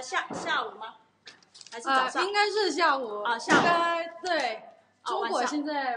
下午吗？还是早上？ 应该是下午啊，下午。 应该对。中国现在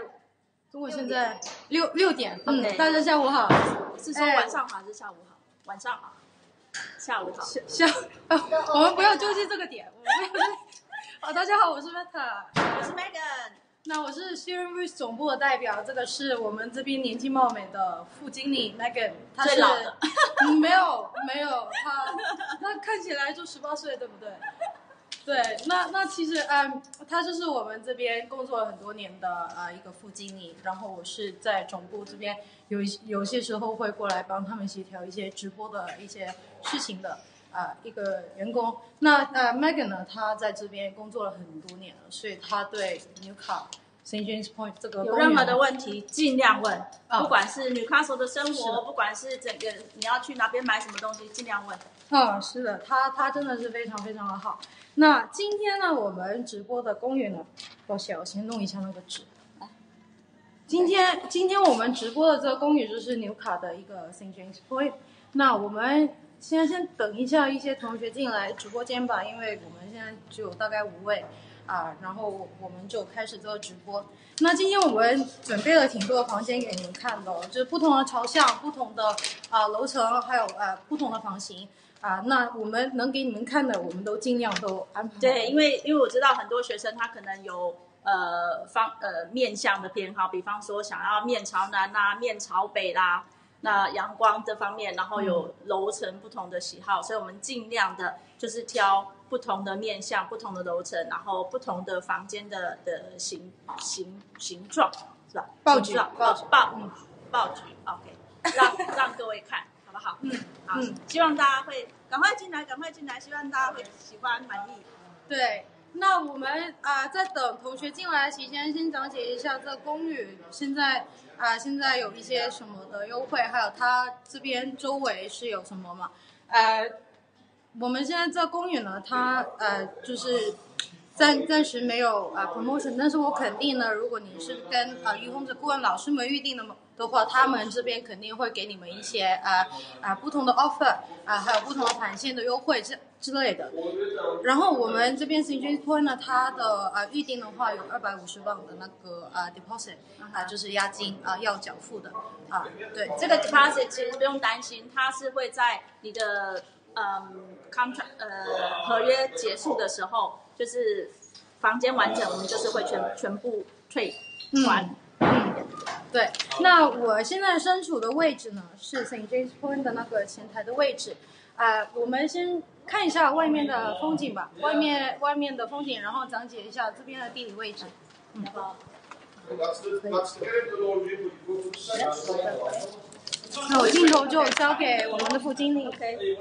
6点。大家下午好。 是说晚上好还是下午好？晚上好。下午好。 我们不要纠结这个点。大家好，我是 Meta， 我是 Megan。 那我是 Ensuite 总部的代表，这个是我们这边年轻貌美的副经理 Megan， 她是最老的。 没有，她看起来就18岁，对不对？对，那其实他就是我们这边工作了很多年的一个副经理，然后我是在总部这边有些时候会过来帮他们协调一些直播的一些事情的一个员工。那Megan 呢，她在这边工作了很多年了，所以她对 Newcastle Ensuite Silver 这个有任何的问题尽量问，不管是 Newcastle 的生活，不管是整个你要去哪边买什么东西，尽量问。 是的，他真的是非常非常的好。那今天呢，我们直播的公寓呢，抱歉，我先弄一下那个纸。今天我们直播的这个公寓就是纽卡的一个 Ensuite Silver。那我们现在先等一下一些同学进来直播间吧，因为我们现在只有大概5位然后我们就开始这个直播。那今天我们准备了挺多的房间给你们看的，就是不同的朝向、不同的楼层，还有不同的房型。那我们能给你们看的，我们都尽量都安排。 对，因为我知道很多学生他可能有面向的偏好，比方说想要面朝南啦、面朝北啦，那阳光这方面，然后有楼层不同的喜好，所以我们尽量的就是挑不同的面向、不同的楼层，然后不同的房间的形状，是吧？ 报纸 ，OK， 让各位看。好不好？好，希望大家会赶快进来，希望大家会喜欢满意。 对，那我们在等同学进来期间，先讲解一下这个公寓现在有一些什么的优惠，还有它这边周围是有什么嘛？我们现在这个公寓呢，它就是暂时没有promotion， 但是我肯定呢，如果你是跟uhomes 的顾问老师们预定的话，他们这边肯定会给你们一些不同的 offer 还有不同的盘线的优惠之类的。然后我们这边 Ensuite Silver 呢，它的预定的话有250万的那个deposit 就是押金要缴付的对， 这个 deposit 其实不用担心，它是会在你的contract 合约结束的时候，就是房间完整，我们就是会全部退还。 对，那我现在身处的位置呢是 Ensuite Silver 的那个前台的位置我们先看一下外面的风景吧，外面的风景，然后讲解一下这边的地理位置。那我镜头就交给我们的副经理。 OK。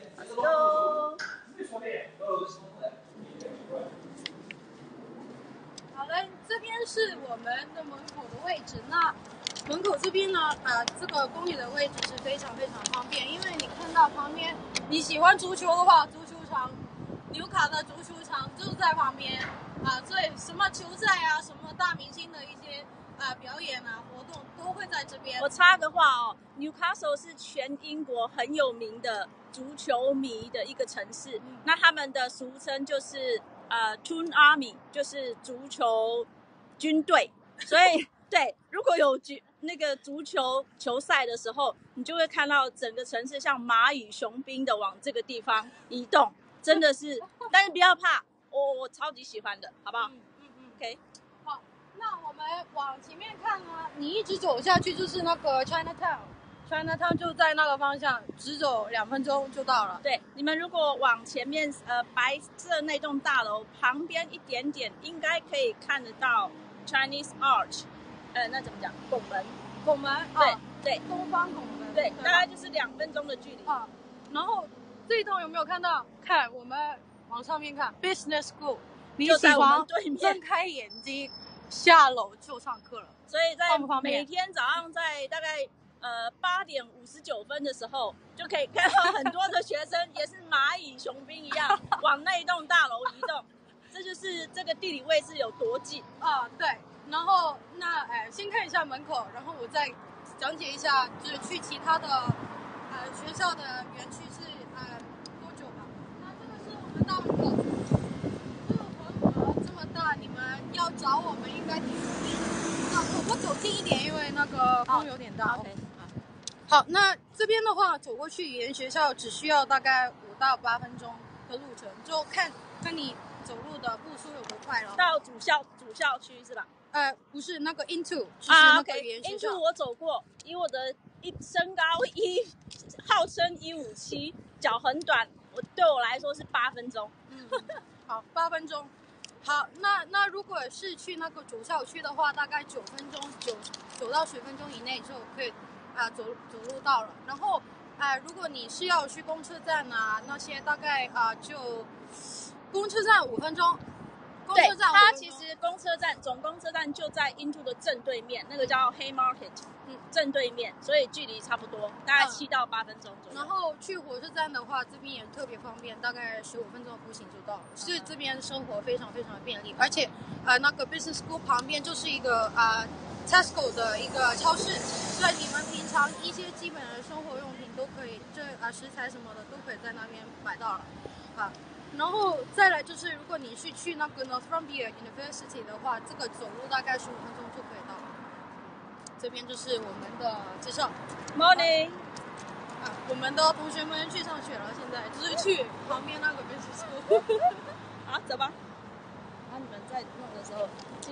好了，这边是我们的门口的位置。那门口这边呢，这个公寓的位置是非常非常方便，因为你看到旁边，你喜欢足球的话，足球场，纽卡的足球场就在旁边所以什么球赛什么大明星的一些表演活动都会在这边。 我插个话Newcastle 是全英国很有名的足球迷的一个城市，那他们的俗称就是Toon Army， 就是足球军队，所以对，如果有那个足球球赛的时候，你就会看到整个城市像蚂蚁雄兵的往这个地方移动，真的是，但是不要怕，我超级喜欢的，好不好？OK。 好，那我们往前面看呢，你一直走下去就是那个 Chinatown 就在那个方向，直走2分钟就到了。 对，你们如果往前面白色那栋大楼旁边一点点，应该可以看得到 Chinese Arch， 那怎么讲？拱门，对， 东方拱门， 对，大概就是2分钟的距离然后这一栋有没有看到？看，我们往上面看 ，Business School， 你就在我们对面， 睁开眼睛下楼就上课了。 所以在每天早上在大概8点59分的时候，就可以看到很多的学生也是蚂蚁雄兵一样往那一栋大楼移动，这就是这个地理位置有多近对。然后先看一下门口，然后我再讲解一下，就是去其他的学校的园区是多久吧。那这个是我很大很大。这个黄河这么大，你们要找我们应该挺容易的。那我走近一点，因为那个风有点大。 OK。 好，那这边的话，走过去语言学校只需要大概5到8分钟的路程，就看你走路的步数有多快了。 到主校区是吧？ 不是那个 Into， 就是那个语言学校。 Into 我走过，以我的身高号称157，脚很短，对我来说是8分钟。 好，8分钟。好，那如果是去那个主校区的话，大概9分钟，9到10分钟以内就可以走路到了。然后如果你是要去公车站啊那些，大概就公车站5分钟。 对，它其实总公车站就在 Into 的正对面，那个叫 Haymarket， 正对面，所以距离差不多，大概7到8分钟左右。 然后去火车站的话，这边也特别方便，大概15分钟的步行就到了，所以这边生活非常非常的便利。而且那个 Business School 旁边就是一个Tesco 的一个超市，所以你们平常一些基本的生活用品都可以，食材什么的都可以在那边买到了然后再来就是，如果你是去那个 Northumbria University 的话，这个走路大概15分钟就可以到了。这边就是我们的介绍。 Morning。 我们的同学们去上学了，现在就是去旁边那个 business school。 好，走吧。你们在弄的时候进。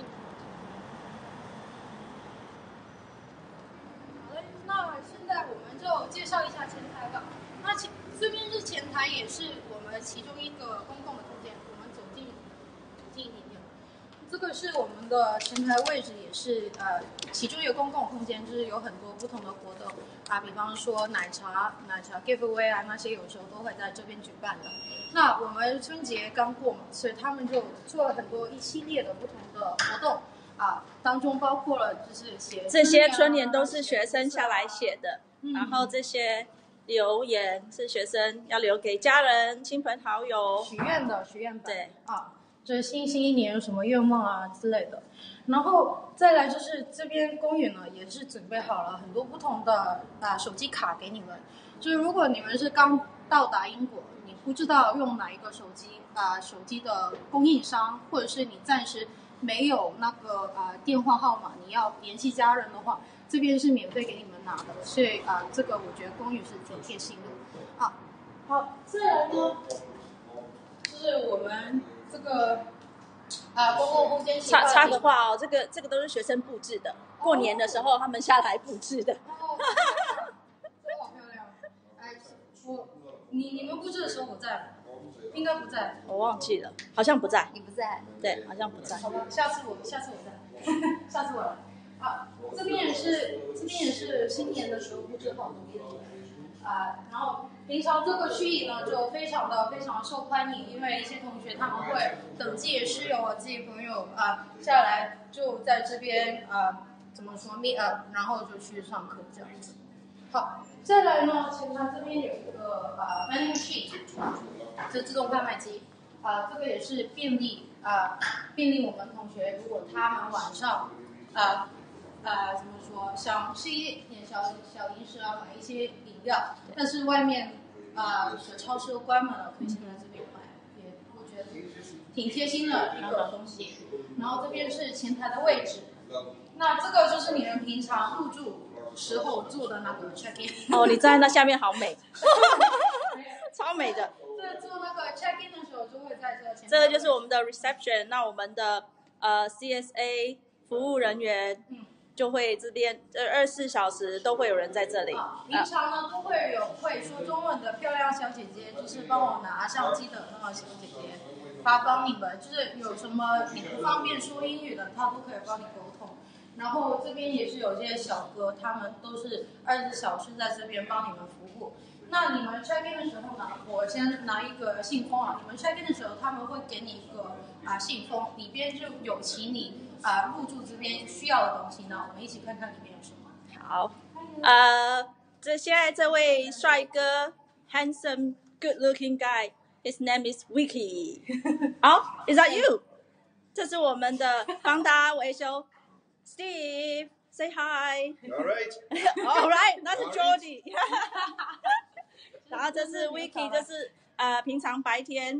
好嘞，那现在我们就介绍一下前台吧。那这边是前台，也是我们其中一个公共的空间。我们走近一点点。这个是我们的前台位置，也是其中一个公共空间，就是有很多不同的活动比方说奶茶 giveaway 那些有时候都会在这边举办的。那我们春节刚过嘛，所以他们就做了一系列的不同的活动当中包括了就是写这些春联都是学生下来写的，然后这些留言是学生要留给家人、亲朋好友许愿版。 对就是新一年有什么愿望之类的。然后再来就是这边公园呢，也是准备好了很多不同的手机卡给你们。就是如果你们是刚到达英国，你不知道用哪一个手机的供应商，或者是你暂时没有那个电话号码，你要联系家人的话，这边是免费给你们拿的。所以这个我觉得公寓是挺贴心的。好，再来呢，就是我们这个公共空间插个话这个都是学生布置的，过年的时候他们下来布置的。 这好漂亮！你们布置的时候我在吗？应该不在。 我忘记了，好像不在。 你不在？ 对，好像不在。 好吧，下次我在。下次我来。这边也是新年的时候布置好的东西然后平常这个区域呢就非常受欢迎，因为一些同学他们会等自己的室友自己朋友下来就在这边怎么说然后就去上课这样子。好，再来呢，前台这边有一个vending machine， 就自动贩卖机这个也是便利我们同学，如果他们晚上怎么说，想吃一点小零食买一些饮料，但是外面超市都关门了，可以先在这边买，我觉得挺贴心的一个东西。然后这边是前台的位置，那这个就是你们平常入住时候做的那个 check in。 你站在那下面好美。超美的。 对，做那个 check in 的时候就会在这前台。 这个就是我们的 reception， 那我们的CSA 服务人员就会这边24小时都会有人在这里。 平常呢都会有会说中文的漂亮小姐姐，就是帮我拿相机的那个小姐姐，她帮你们就是有什么你不方便说英语的，她都可以帮你沟通。然后这边也是有些小哥，他们都是24小时在这边帮你们服务。那你们 check in 的时候呢，我先拿一个信封你们 check in 的时候，他们会给你一个信封，里边就有其你入住这边需要的东西呢，我们一起看看里面有什么。 好，现在这位帅哥 ，handsome, good-looking guy, his name is Vicky。好，Is that you？ 这是我们的帮大家维修 ，Steve。Say hi. All right. All right. 那是 Jordy。然后这是 Vicky， 这是平常白天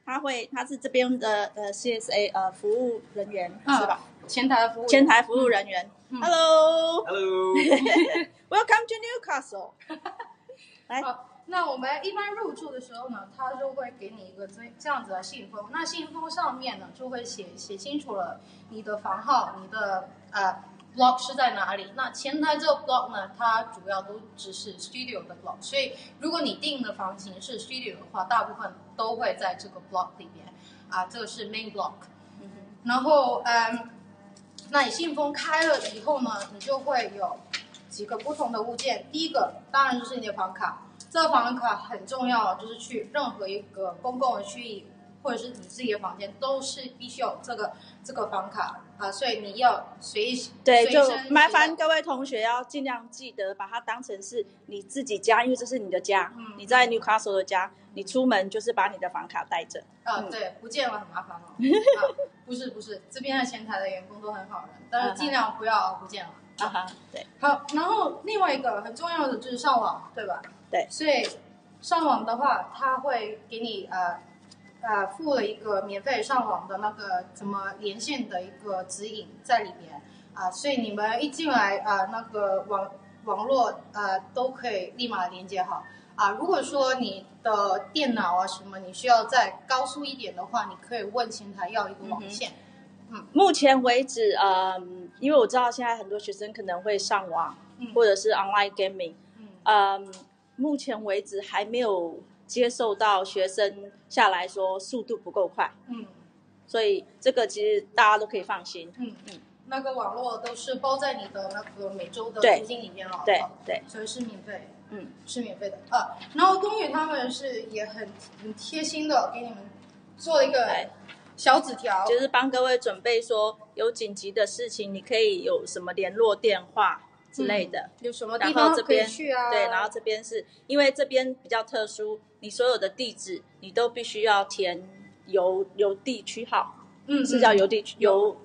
他是这边的CSA 服务人员、是吧？ 前台服务人员。Hello，Welcome to Newcastle 来。 那我们一般入住的时候呢，他就会给你一个这样子的信封。那信封上面呢，就会写清楚了你的房号，你的block 是在哪里。那前台这个 block 呢，它主要都只是 studio 的 block， 所以如果你订的房型是 studio 的话，大部分都会在这个 block 里边这个是 main block。然后那你信封开了以后呢，你就会有几个不同的物件。第一个当然就是你的房卡。这个房卡很重要，就是去任何一个公共的区域或者是你自己的房间，都是必须有这个房卡所以你要随就麻烦各位同学要尽量记得把它当成是你自己家，因为这是你的家，你在 Newcastle 的家，你出门就是把你的房卡带着。 对，不见了很麻烦不是，这边的前台的员工都很好人，但是尽量不要不见了。 对。 好，然后另外一个很重要的就是上网，对吧？ 对， 所以上网的话，他会给你附了一个免费上网的那个怎么连线的一个指引在里边所以你们一进来那个网络都可以立马连接好如果说你的电脑什么你需要再高速一点的话，你可以问前台要一个网线。 目前为止因为我知道现在很多学生可能会上网或者是 online gaming目前为止还没有接受到学生下来说速度不够快，所以这个其实大家都可以放心。 那个网络都是包在你的那个每周的租金里面了， 对， 所以是免费，是免费的然后公寓他们是也很贴心的给你们做一个小纸条， 就是帮各位准备说有紧急的事情，你可以有什么联络电话。之类的， 有什么地方可以去对，然后这边是因为这边比较特殊，你所有的地址你都必须要填邮地区号，是叫邮地区邮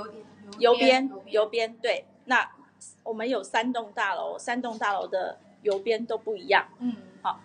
编对。那我们有3栋大楼，3栋大楼的邮编都不一样。好，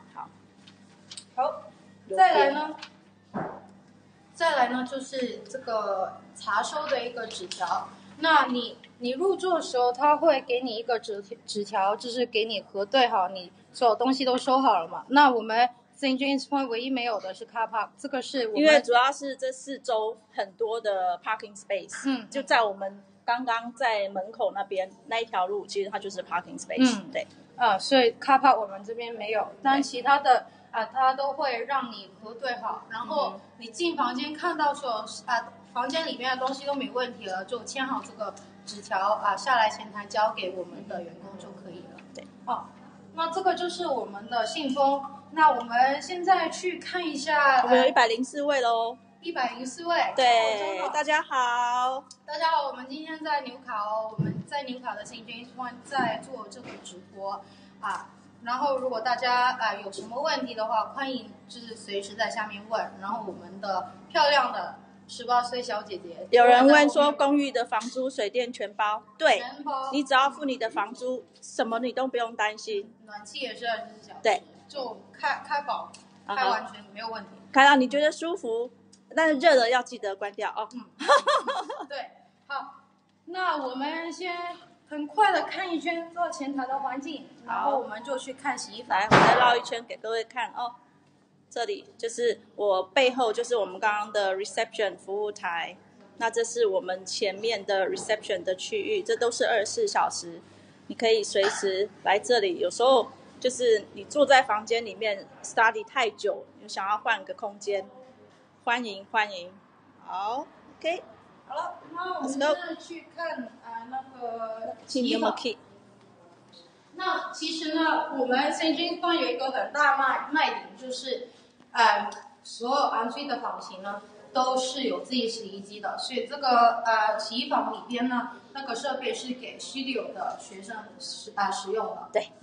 再来呢就是这个查收的一个纸条。那你入住的时候，他会给你一个纸条，就是给你核对好你所有东西都收好了嘛。那我们 St. James Point 唯一没有的是 car park， 这个是我们因为主要是这4周很多的 parking space，就在我们刚刚在门口那边那一条路，其实它就是 parking space，对。 所以 car park 我们这边没有，但其他的它都会让你核对好，然后你进房间看到说房间里面的东西都没问题了，就签好这个纸条下来前台交给我们的员工就可以了。 对， 那这个就是我们的信封。那我们现在去看一下， 我们有104位咯。 104位。 对，大家好。 大家好，我们今天在纽卡我们在纽卡的 St. James Point 在做这个直播然后如果大家有什么问题的话，欢迎就是随时在下面问。然后我们的漂亮的18岁小姐姐， 有人问说公寓的房租水电全包，对， 全包， 你只要付你的房租，什么你都不用担心。 暖气也是24小时， 对， 就开饱，开完全没有问题。 开到你觉得舒服，但是热了要记得关掉哦。 对，好，那我们先很快的看一圈这前台的环境，然后我们就去看洗衣房。 来，我再绕一圈给各位看哦。这里就是我背后就是我们刚刚的 reception 服务台，那这是我们前面的 reception 的区域，这都是24小时，你可以随时来这里。有时候就是你坐在房间里面 study 太久，你想要换个空间，欢迎。好 ，OK， 好了，那我们现在去看那个洗衣房。那其实呢，我们 St. James Point 有一个很大卖点，就是所有Ensuite的房型呢都是有自己洗衣机的，所以这个洗衣房里边呢，那个设备是给studio的学生使用的。 对，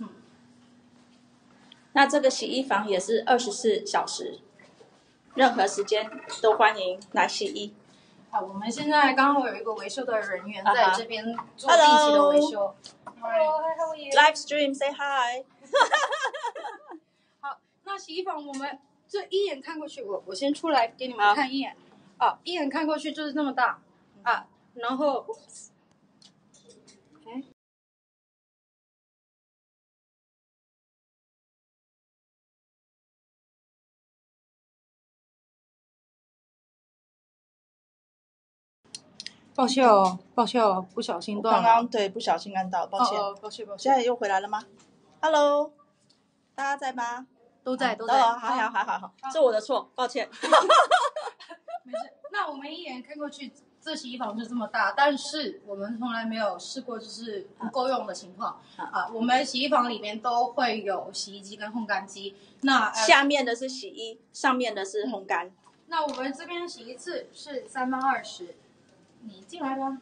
那这个洗衣房也是24小时，任何时间都欢迎来洗衣。 我们现在刚好有一个维修的人员在这边做定期的维修。 Hello, how are you? Live stream, say hi. 好，那洗衣房我们这一眼看过去，我先出来给你们看一眼。啊，一眼看过去就是这么大啊，然后，哎。抱歉哦，不小心断了。 刚刚对不小心按到，抱歉。 抱歉。 现在又回来了吗 ？Hello， 大家在吗？ 都在。 好，是我的错，抱歉。 没事。那我们一眼看过去，这洗衣房就这么大，但是我们从来没有试过就是不够用的情况啊。我们洗衣房里面都会有洗衣机跟烘干机，那下面的是洗衣，上面的是烘干。 那我们这边洗一次是320，你进来吧。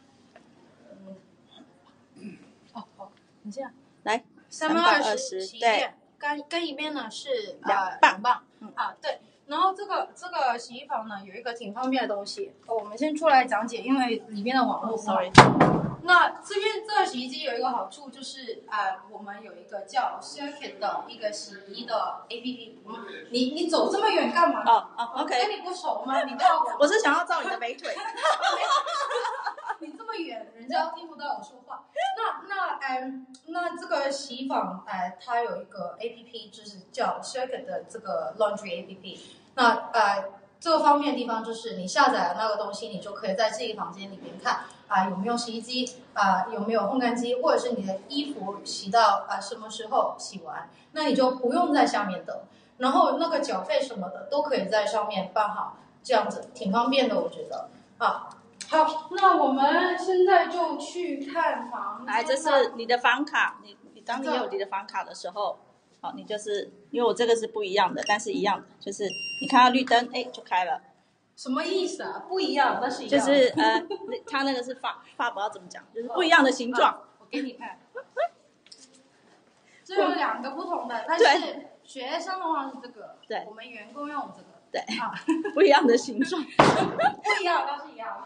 好，你这样来320洗衣店，干一边呢是2磅啊，对。然后这个洗衣房呢有一个挺方便的东西，我们先出来讲解，因为里面的网络不好。那这边这个洗衣机有一个好处就是我们有一个叫 Circuit 的一个洗衣的 APP。你走这么远干嘛？OK。跟你不熟吗？你照我是想要照你的美腿。 你这么远，人家听不到我说话。那这个洗衣房它有一个 APP， 就是叫 Circuit 的这个 Laundry APP。那这个方便的地方就是你下载了那个东西，你就可以在自己房间里面看有没有洗衣机有没有烘干机，或者是你的衣服洗到什么时候洗完，那你就不用在下面等，然后那个缴费什么的都可以在上面办好，这样子挺方便的，我觉得好，那我们现在就去看房间。 来，这是你的房卡，当你有你的房卡的时候，你就是因为我这个是不一样的，但是一样的，就是你看到绿灯，就开了。 什么意思啊？不一样，但是一样。 就是它那个是法不知道怎么讲，就是不一样的形状。 我给你看，这有2个不同的，但是学生的话是这个，对，我们员工用这个。 对不一样的形状。 不一样，但是一样。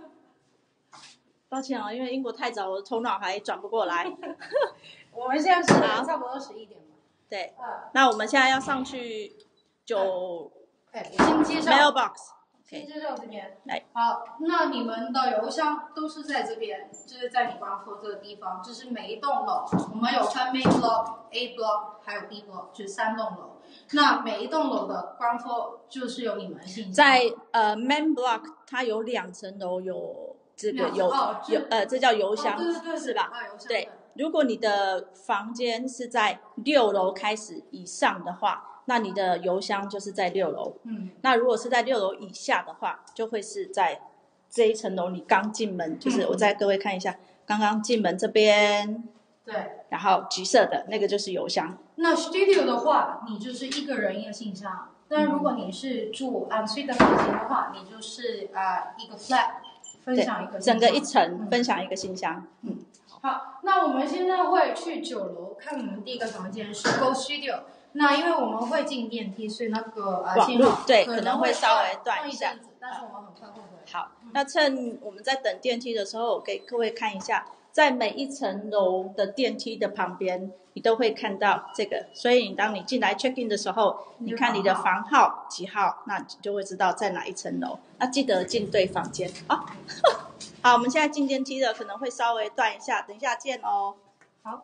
抱歉因为英国太早，我的头脑还转不过来。 我们现在是差不多11点嘛。 对，那我们现在要上去我先介绍 mailbox， 先介绍这边。好，那你们的邮箱都是在这边，就是在你刚说这个地方，就是每一栋楼，我们有分 main block、A block 还有 B block， 就是3栋楼。那每一栋楼的 ground floor 就是有你们的信箱。 在main block 它有2层楼有这个这叫邮箱， 对是吧？ 邮箱。 对，如果你的房间是在6楼开始以上的话，那你的邮箱就是在6楼。那如果是在6楼以下的话，就会是在这一层楼你刚进门，就是我再各位看一下，刚刚进门这边。 对， 然后橘色的那个就是邮箱。 那 studio 的话，你就是一个人一个信箱。但如果你是住 Ensuite 的房间的话，你就是一个 flat 分享一个信箱， 整个一层分享一个信箱。 好，那我们现在会去9楼看我们第一个房间是 Go Studio。那因为我们会进电梯，所以那个信号可能会稍微断一下， 但是我们很快会回来。 好，那趁我们在等电梯的时候，给各位看一下。在每一层楼的电梯的旁边，你都会看到这个，所以当你进来 check in 的时候，你看你的房号几号，那你就会知道在哪一层楼。那记得进对房间。好，我们现在进电梯了，可能会稍微断一下，等一下见哦。 好。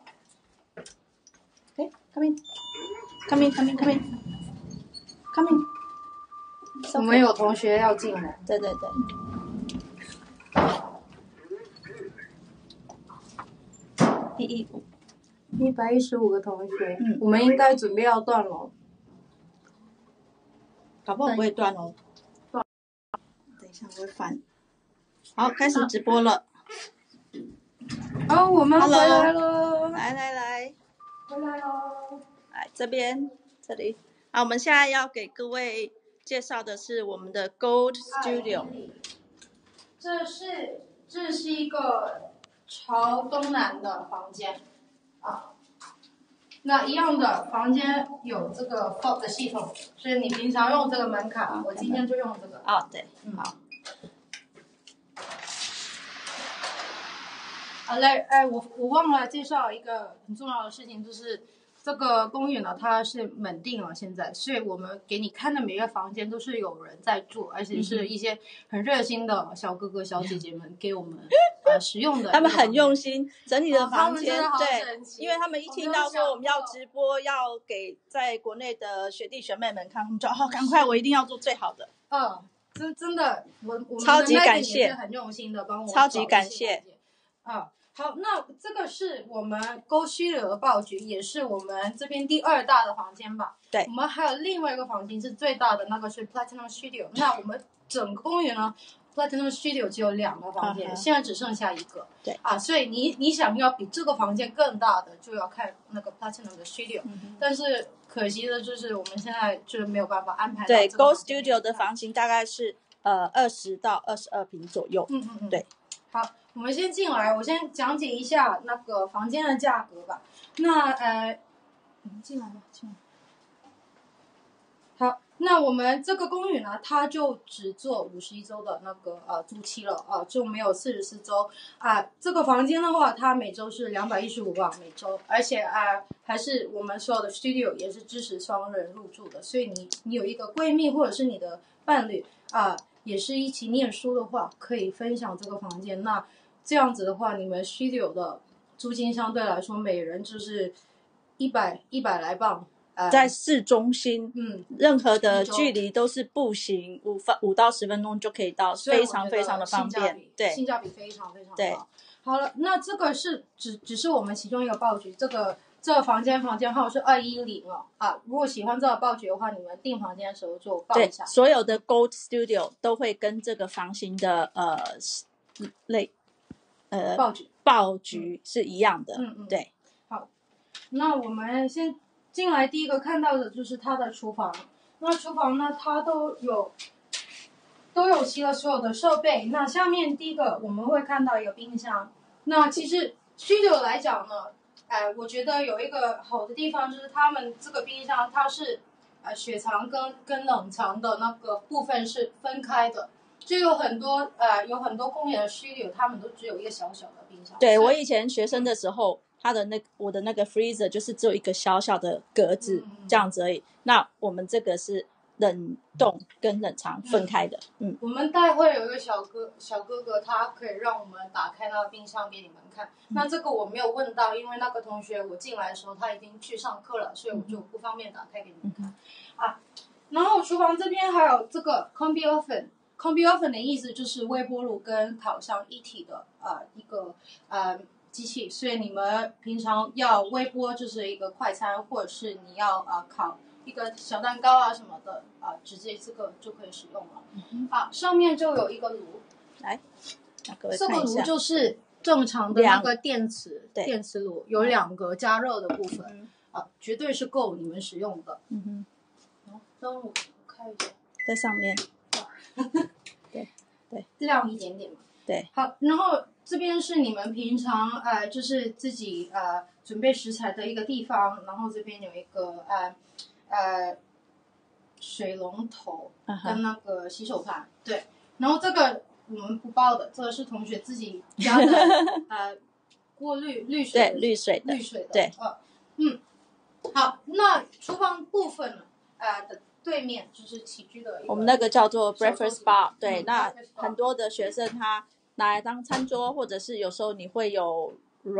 come in。 我们有同学要进来。 对。 115个同学，我们应该准备要断了。 搞不好不会断哦。等一下我会翻。好，开始直播了。 我们回来了。 来， 回来喽。 来这里。好，我们现在要给各位介绍的是我们的 Gold Studio。 这是一个朝东南的房间。那一样的房间有这个 fob 的系统，所以你平常用这个门卡，我今天就用这个。 对，好。 我忘了介绍一个很重要的事情，就是这个公寓呢，它是门定了现在，所以我们给你看的每个房间都是有人在住，而且是一些很热心的小哥哥小姐姐们给我们使用的。 他们很用心整理的房间， 对， 因为他们一听到说我们要直播，要给在国内的学弟学妹们看，他们就赶快，我一定要做最好的。 真的，我们超级感谢， 是很用心的帮我们， 超级感谢。 好，那这个是我们Go Studio的报局，也是我们这边第2大的房间吧。 对， 我们还有另外一个房间是最大的，那个是 Platinum Studio。那我们整个公寓呢，Platinum Studio 只有2个房间，现在只剩下1个。 对所以你想要比这个房间更大的，就要看那个 Platinum 的 Studio。但是可惜的就是我们现在就是没有办法安排到。对 ，Go Studio 的房型大概是20到22平左右。对。 好，我们先进来，我先讲解一下那个房间的价格吧。那你们进来吧，进来。好，那我们这个公寓呢，它就只做51周的那个租期了就没有44周这个房间的话，它每周是215磅每周，而且还是我们所有的 studio 也是支持双人入住的，所以你有一个闺蜜或者是你的伴侣也是一起念书的话，可以分享这个房间。那这样子的话，你们 studio 的租金相对来说每人就是100来磅。 在市中心，任何的距离都是步行5到10分钟就可以到，非常非常的方便。对， 性价比非常非常好。好了，那这个是只是我们其中一个报局，这个房间号是210如果喜欢这个报局的话，你们订房间的时候就报一下。 对，所有的 Gold Studio 都会跟这个房型的报局是一样的。对。 好，那我们先进来，第一个看到的就是它的厨房。那厨房呢，它都有齐了所有的设备。那下面第一个我们会看到一个冰箱。那其实studio来讲呢，我觉得有一个好的地方就是他们这个冰箱它是雪藏跟冷藏的那个部分是分开的。就有很多公园的 studio 他们都只有一个小小的冰箱。 对，我以前学生的时候，我的那个 freezer 就是只有一个小小的格子这样子而已。那我们这个是冷冻跟冷藏分开的。 我们待会有一个小哥哥，他可以让我们打开那个冰箱给你们看。那这个我没有问到，因为那个同学我进来的时候他已经去上课了，所以我就不方便打开给你们看。然后厨房这边还有这个 combi oven。combi oven 的意思就是微波炉跟烤箱一体的一个机器，所以你们平常要微波就是一个快餐，或者是你要烤一个小蛋糕什么的直接这个就可以使用了。上面就有一个炉， 来，各位看一下， 这个炉就是正常的那个电磁炉，有2个加热的部分绝对是够你们使用的。等我开一下， 在上面。对， 亮一点点嘛。 对， 好，然后这边是你们平常就是自己准备食材的一个地方，然后这边有一个水龙头跟那个洗手盘。对，然后这个我们不包的，这个是同学自己加的过滤水对，滤水的。对， 好，那厨房部分的对面就是起居的一个， 我们那个叫做 breakfast bar。对，那很多的学生他拿来当餐桌，或者是有时候你会有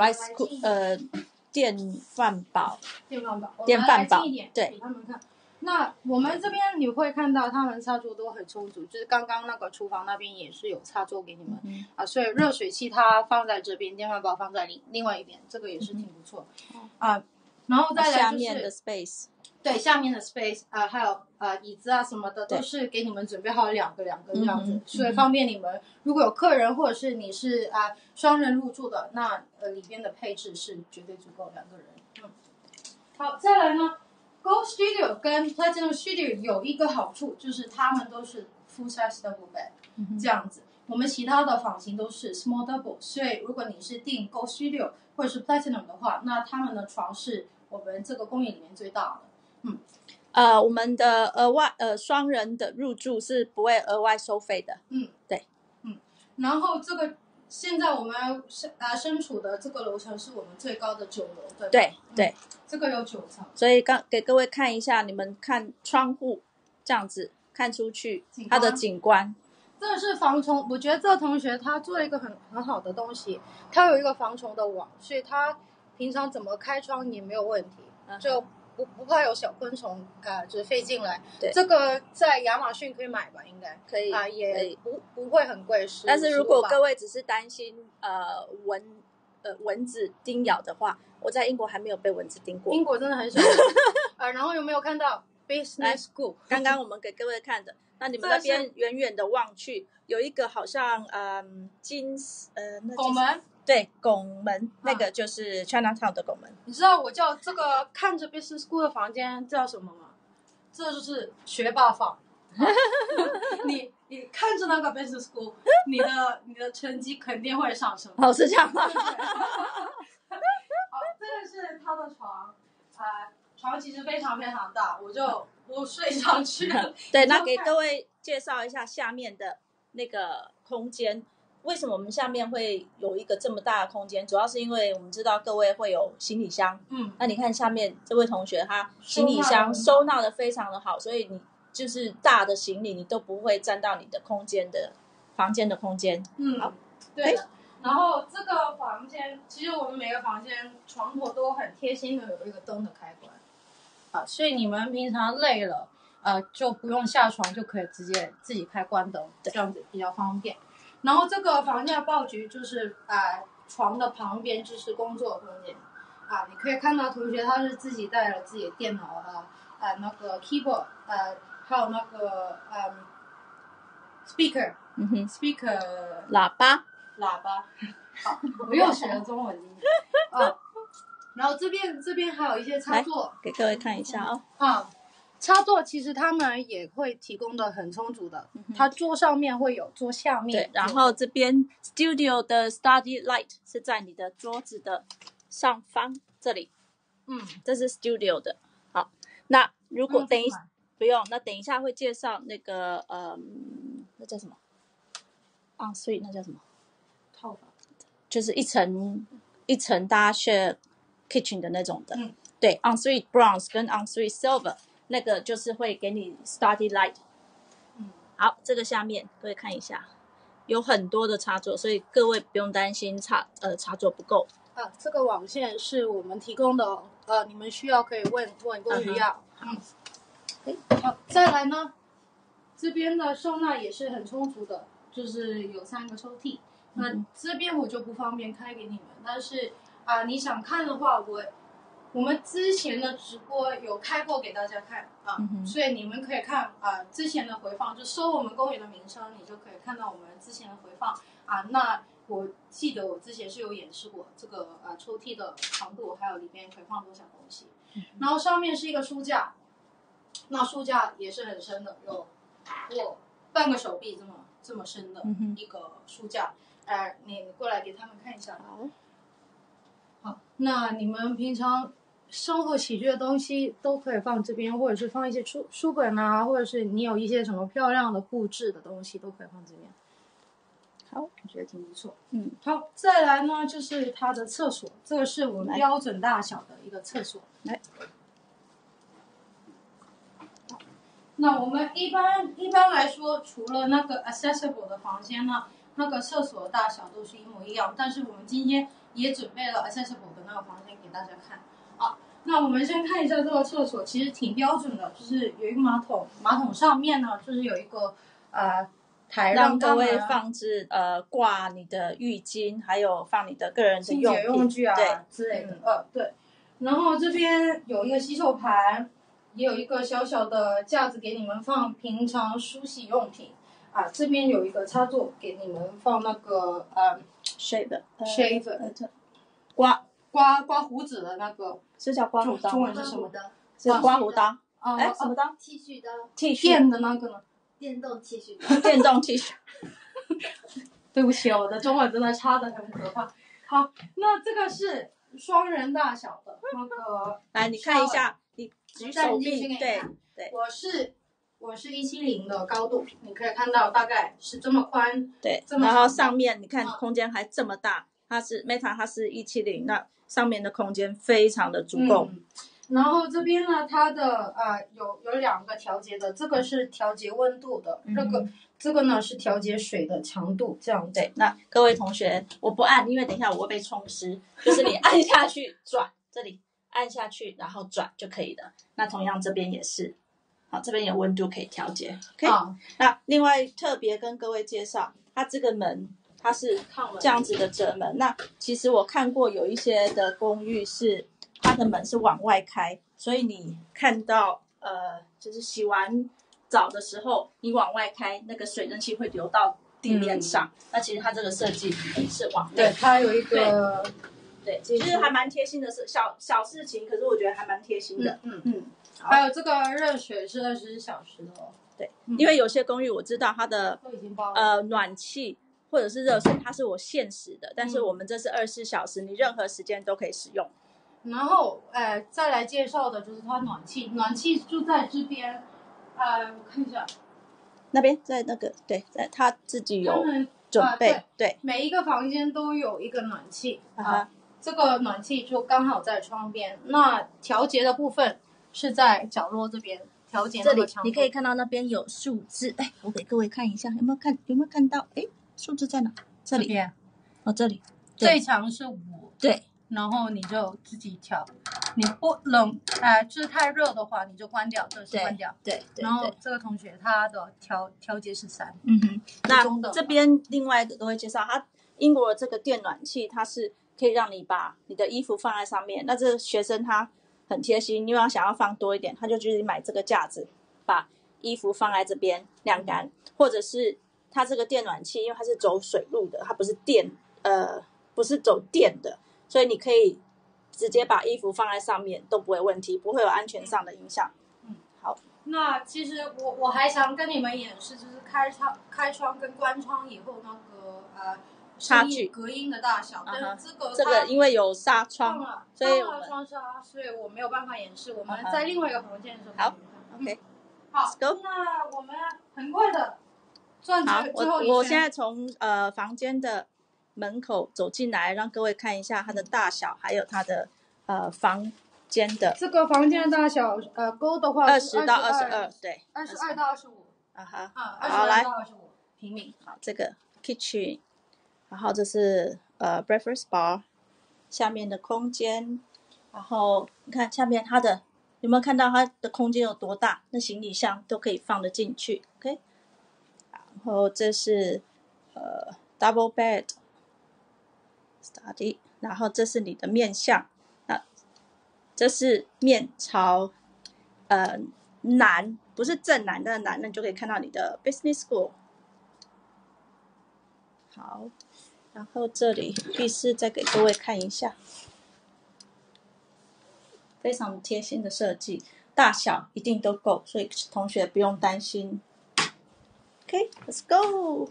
电饭煲。对， 给他们看。那我们这边你会看到他们插座都很充足，就是刚刚那个厨房那边也是有插座给你们所以热水器它放在这边，电饭煲放在另外一边，这个也是挺不错然后再来就是下面的 space。 对，下面的 space 还有椅子什么的都是给你们准备好两个这样子，所以方便你们如果有客人或者是你是双人入住的，那里边的配置是绝对足够2个人。好，再来呢 Go Studio 跟 Platinum Studio 有一个好处，就是他们都是 full size double bed 这样子。我们其他的房型都是 small double， 所以如果你是订 Go Studio 或者是 Platinum 的话，那他们的床是我们这个公寓里面最大的。 我们的额外双人的入住是不会额外收费的。 对。然后这个现在我们身处的这个楼层是我们最高的9楼，对吧？ 对对， 这个有9层。 所以给各位看一下，你们看窗户这样子看出去它的景观。 这是防虫，我觉得这个同学他做了一个很好的东西，他有一个防虫的网，所以他平常怎么开窗也没有问题，就不怕有小昆虫就是飞进来。 对， 这个在亚马逊可以买吧？应该可以也不会很贵。 但是如果各位只是担心蚊子叮咬的话，我在英国还没有被蚊子叮过。 英国真的很少然后有没有看到 Business School？ 刚刚我们给各位看的，那你们那边远远的望去，有一个好像拱门。 对，拱门那个就是 Chinatown 的拱门。 你知道我叫这个看着 Business School 的房间叫什么吗？这就是学霸房。你看着那个 Business School， 你的成绩肯定会上升。 哦，是这样吗？ 好，这个是他的床，床其实非常非常大，我就不睡上去了。 对，那给各位介绍一下下面的那个空间。为什么我们下面会有一个这么大的空间？主要是因为我们知道各位会有行李箱，那你看下面这位同学他行李箱收纳的非常的好，所以你就是大的行李你都不会占到你的房间的空间。 好，对的。然后这个房间，其实我们每个房间床头都很贴心的有一个灯的开关，所以你们平常累了，就不用下床就可以直接自己开关灯，这样子比较方便。然后这个房间的布局就是床的旁边就是工作空间你可以看到同学他是自己带了自己的电脑那个 keyboard 还有那个speaker speaker 喇叭。 好，我又学了中文然后这边还有一些插座， 给各位看一下插座其实他们也会提供的很充足的，它桌上面会有，桌下面对，然后这边 studio 的 study light 是在你的桌子的上方这里，这是 studio 的。好，那如果不用，那等一下会介绍那个那叫什么 Ensuite， 那叫什么套房， 就是一层大家 share kitchen 的那种的。对 Ensuite Bronze 跟 Ensuite Silver。那个就是会给你 study light。好，这个下面各位看一下，有很多的插座，所以各位不用担心插座不够。 这个网线是我们提供的你们需要可以问公寓要。好，再来呢，这边的收纳也是很充足的，就是有3个抽屉。那这边我就不方便开给你们，但是你想看的话，我们之前的直播有开过给大家看所以你们可以看之前的回放，就搜我们公寓的名称，你就可以看到我们之前的回放那我记得我之前是有演示过这个抽屉的长度，还有里面可以放多少东西。然后上面是一个书架，那书架也是很深的，有半个手臂这么深的一个书架。你过来给他们看一下。好，那你们平常生活起居的东西都可以放这边，或者是放一些书本或者是你有一些什么漂亮的布置的东西都可以放这边。好，我觉得挺不错。好，再来呢就是它的厕所，这个是我们标准大小的一个厕所。来，那我们一般来说，除了那个 accessible 的房间呢，那个厕所的大小都是一模一样，但是我们今天也准备了 accessible 的那个房间给大家看。那我们先看一下这个厕所，其实挺标准的，就是有一个马桶，马桶上面呢就是有一个台让各位放置挂你的浴巾，还有放你的个人的用品、 清洁用具对之类的。对。然后这边有一个洗手盘，也有一个小小的架子给你们放平常梳洗用品。这边有一个插座给你们放那个 shaver 刮胡子的那个， 是叫刮胡刀， 中文是什么？ 是刮胡刀。什么刀？ 剃须刀。 电的那个呢？ 电动剃须刀。 电动剃须。 对不起，我的中文真的差得很可怕。好，那这个是双人大小的那个。 来，你看一下，你举手臂，对， 我是我是170的高度，你可以看到大概是这么宽， 对， 这么然后上面你看空间还这么大，它是 Meta 它是170，那上面的空间非常的足够。 然后这边呢，它的有2个调节的，这个是调节温度的，这个呢是调节水的强度，这样子。 对，那各位同学，我不按，因为等一下我会被冲湿，就是你按下去转，这里按下去然后转就可以了。那同样这边也是，好，这边有温度可以调节。OK，那另外特别跟各位介绍，它这个门它是这样子的折门。那其实我看过有一些的公寓是它的门是往外开，所以你看到就是洗完澡的时候你往外开，那个水蒸气会流到地面上。那其实它这个设计是往内， 对，它有一个对，其实还蛮贴心的，是小事情，可是我觉得还蛮贴心的。 还有这个热水是24小时的哦。 对，因为有些公寓我知道它的都已经包了暖气或者是热水它是我限时的，但是我们这是24小时，你任何时间都可以使用。 然后再来介绍的就是它暖气就在这边，我看一下， 那边在那个对，在他自己有准备，对， 每一个房间都有一个暖气这个暖气就刚好在窗边。那调节的部分是在角落这边调节那个强度。 这里你可以看到那边有数字，我给各位看一下，有没有看到？数字在哪？这里边这里最强是5， 对， 然后你就自己调。你不冷就是太热的话，你就关掉，这是关掉。 对。 然后这个同学他的调节是3。 那这边另外的都会介绍，它英国的这个电暖气，它是可以让你把你的衣服放在上面。那这个学生他很贴心，因为他想要放多一点，他就去买这个架子，把衣服放在这边晾干，或者是它这个电暖气，因为它是走水路的，它不是不是走电的，所以你可以直接把衣服放在上面都不会问题，不会有安全上的影响。好， 那其实我还想跟你们演示，就是开窗跟关窗以后那个差距隔音的大小。但是这个因为有纱窗，所以窗纱，所以我没有办法演示。我们在另外一个房间的时候。 好 ，OK， 好 ，Let's go。 那我们很快的转最后一圈。 我现在从房间的门口走进来，让各位看一下它的大小，还有它的房间的这个房间的大小，勾的话是 20到22，对 ，22到25。 好，来 22到25平米。 好，这个 kitchen， 然后这是breakfast bar， 下面的空间，然后你看下面它的有没有看到它的空间有多大？那行李箱都可以放得进去 ，OK。然后这是double bed study， 然后这是你的面向，这是面朝南，不是正南的南，那你就可以看到你的 business school。好，然后这里浴室再给各位看一下，非常贴心的设计，大小一定都够，所以同学不用担心。OK，let's go。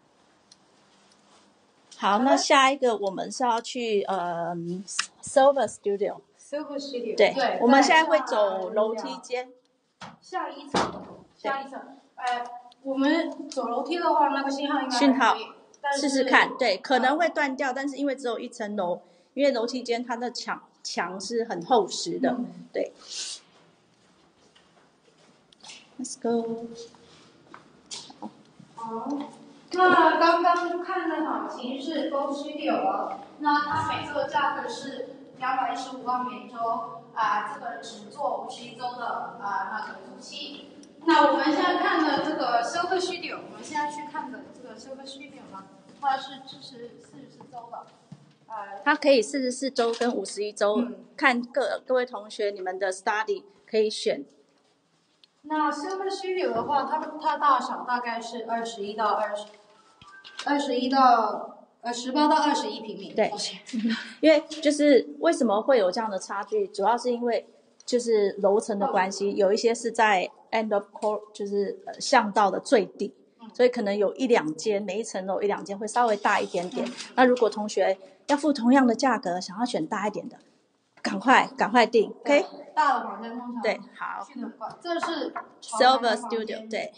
好，那下一个我们是要去Silver Studio。Silver Studio， 对，我们现在会走楼梯间。 下一层。我们走楼梯的话，那个信号应该可以试试看，对，可能会断掉，但是因为只有1层楼，因为楼梯间它的墙是很厚实的，对。Let's go。 好，那刚刚看的房型是 Gold Studio， 那它每周的价格是215万每周，这个只做51周的那个租期。那我们现在看的这个 Silver Studio， 我们现在去看的这个 Silver Studio 呢，它是支持44周的， 它可以44周跟51周，看各位同学你们的 study 可以选。 那 Silver Studio 的话，它大小大概是18到21平米。 对，因为就是为什么会有这样的差距，主要是因为就是楼层的关系，有一些是在 end of court， 就是巷道的最底，所以可能有1-2间，每一层楼1-2间会稍微大一点点。那如果同学要付同样的价格，想要选大一点的， 赶快订 ，OK？ 大的房间通常对，好。 去得快。这是 Silver Studio， 对。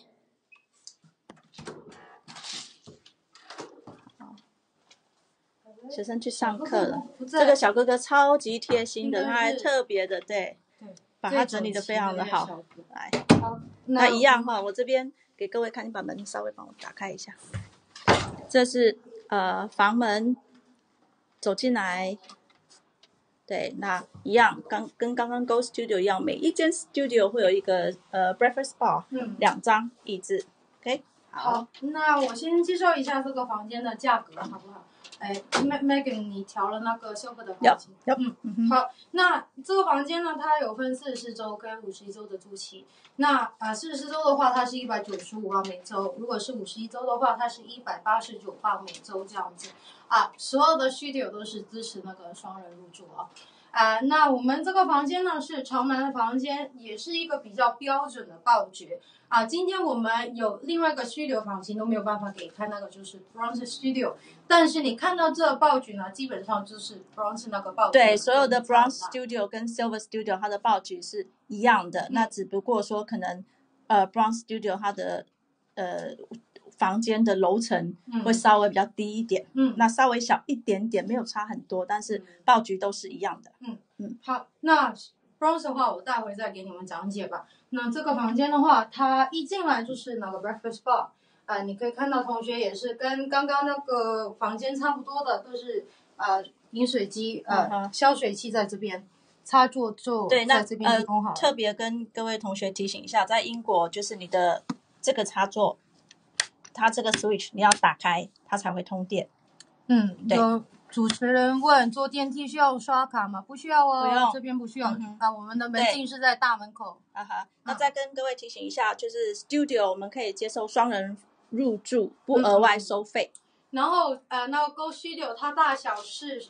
学生去上课了，这个小哥哥超级贴心的，他还特别的对，把它整理的非常的好。来，那一样哈，我这边给各位看，你把门稍微帮我打开一下。这是房门，走进来，对，那一样，跟刚刚 Go Studio 一样，每一间 Studio 会有一个breakfast bar， 2张椅子 ，OK？ 好，那我先介绍一下这个房间的价格，好不好？哎 ，Megan， 你调了那个Silver的房型。好，那这个房间呢，它有分40周跟51周的租期。那40周的话，它是195磅每周；如果是51周的话，它是189磅每周这样子。所有的 studio 都是支持那个双人入住那我们这个房间呢是长门的房间，也是一个比较标准的报爵。今天我们有另外一个 studio 房型都没有办法给看，那个就是 Bronze Studio。但是你看到这报爵呢，基本上就是 Bronze 那个报爵。 对，所有的 Bronze Studio 跟 Silver Studio 它的报爵是一样的，那只不过说可能Bronze Studio 它的房间的楼层会稍微比较低一点，那稍微小一点点，没有差很多，但是报爵都是一样的。 好，那 Bronze 的话，我待会再给你们讲解吧。那这个房间的话，它一进来就是那个 breakfast bar，你可以看到同学也是跟刚刚那个房间差不多的，都是饮水机消水器在这边，插座就在这边提供好。 特别跟各位同学提醒一下，在英国就是你的这个插座，它这个 switch 你要打开，它才会通电。对。 主持人问坐电梯需要刷卡吗？不需要哦， 不用， 这边不需要。我们的门禁是在大门口。 那再跟各位提醒一下，就是 studio 我们可以接受双人入住，不额外收费。 然后那个 Go Studio 它大小是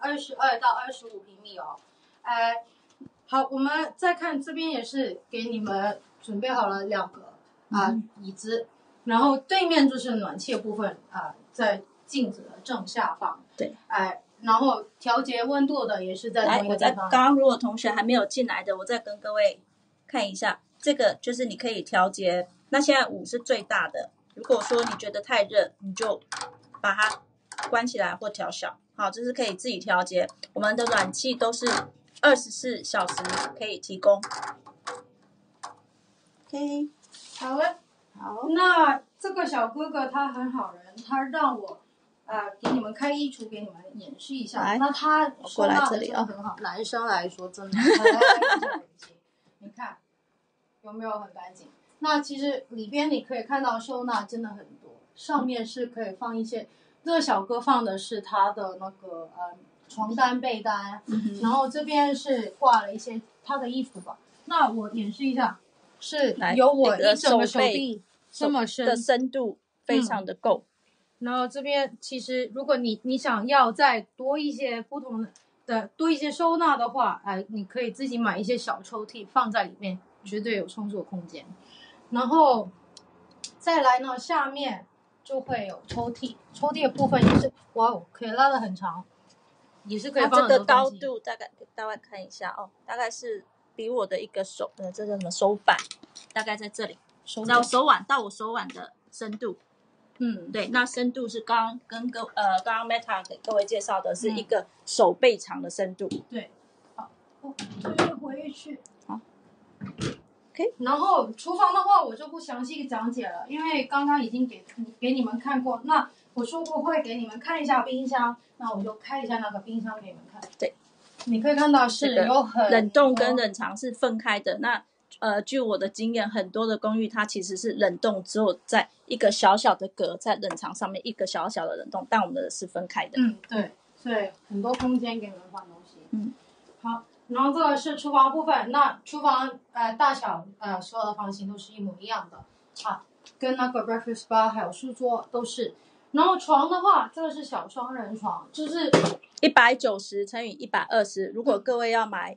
22到25平米哦。好，我们再看这边也是给你们准备好了2个椅子，然后对面就是暖气的部分在镜子的正下方。 对， 然后调节温度的也是在同一个地方。 刚刚如果同学还没有进来的，我再跟各位看一下，这个就是你可以调节。那现在5是最大的，如果说你觉得太热，你就把它关起来或调小。好，这是可以自己调节。我们的暖气都是24小时可以提供。OK， 好了，好，那这个小哥哥他很好人，他让我给你们开衣橱，给你们演示一下。那他收纳的真的很好，男生来说真的很干净。你看有没有很干净？那其实里边你可以看到收纳真的很多，上面是可以放一些。这个小哥放的是他的那个床单、被单，然后这边是挂了一些他的衣服吧。那我演示一下，是有我一整个手臂这么深的深度，非常的够。 然后这边其实如果你想要再多一些不同的多一些收纳的话，你可以自己买一些小抽屉放在里面，绝对有充足的空间。然后再来呢，下面就会有抽屉，抽屉的部分也是可以拉得很长，也是可以放很多东西。 这个高度大概看一下哦，大概是比我的一个手这叫什么手板，大概在这里，到手腕到我手腕的深度。对，那深度是刚刚 Meta 给各位介绍的是一个手背长的深度。 对，好，我这边回去。 好 ，OK。 然后厨房的话，我就不详细讲解了，因为刚刚已经给你们看过。那我说过会给你们看一下冰箱，那我就开一下那个冰箱给你们看。 对， 你可以看到是有很冷冻跟冷藏是分开的。那据我的经验，很多的公寓它其实是冷冻只有在一个小小的格，在冷藏上面一个小小的冷冻，但我们的是分开的。 对，所以很多空间给你们放东西。好，然后这个是厨房部分。那厨房大小所有的房型都是一模一样的跟那个 breakfast bar 还有书桌都是。然后床的话，这个是小双人床，就是 190乘以120。如果各位要买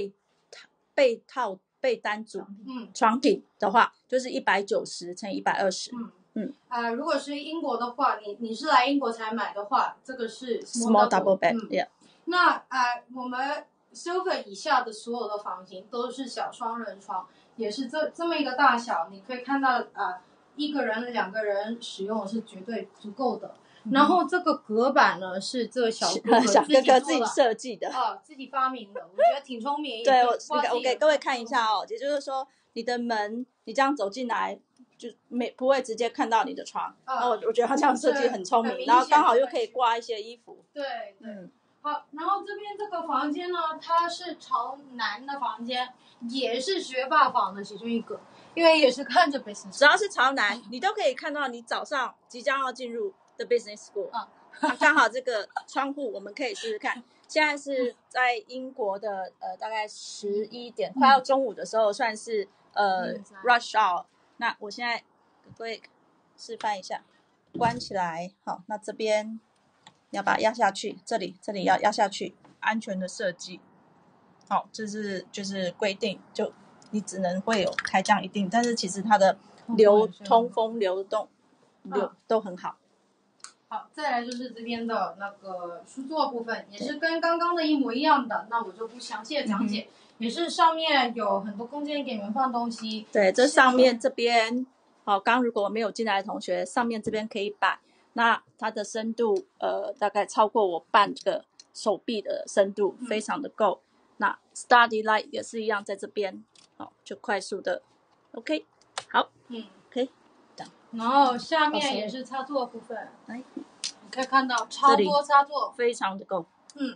被单组床品的话，就是190乘以120。 如果是英国的话，你是来英国才买的话，这个是 small double bed。 那我们 Silver 以下的所有的房型都是小双人床，也是这么一个大小，你可以看到一个人2个人使用是绝对足够的。然后这个隔板呢是这个小哥哥自己设计的自己发明的，我觉得挺聪明。 对，我给各位看一下哦，也就是说你的门你这样走进来就不会直接看到你的床，我觉得它这样设计很聪明，然后刚好又可以挂一些衣服。 对对。好，然后这边这个房间呢，它是朝南的房间，也是学霸房的其中一个，因为也是看着 business， 只要是朝南，你都可以看到你早上即将要进入的 business school。刚好这个窗户我们可以试试看。现在是在英国的大概11点，快要中午的时候，算是rush hour。那我现在给各位示范一下，关起来。好，那这边你要把它压下去，这里要压下去，安全的设计。好，这是就是规定，就你只能会有开降一定，但是其实它的通风流动都很好。 好，再来就是这边的那个书桌部分，也是跟刚刚的一模一样的，那我就不详细的讲解。也是上面有很多空间给你们放东西。 对，这上面这边，刚如果没有进来的同学，上面这边可以摆。那它的深度大概超过我半个手臂的深度，非常的够。那 study light 也是一样在这边，好，就快速的 OK。 好，OK。 然后下面也是插座部分，你可以看到超多插座， 非常的够。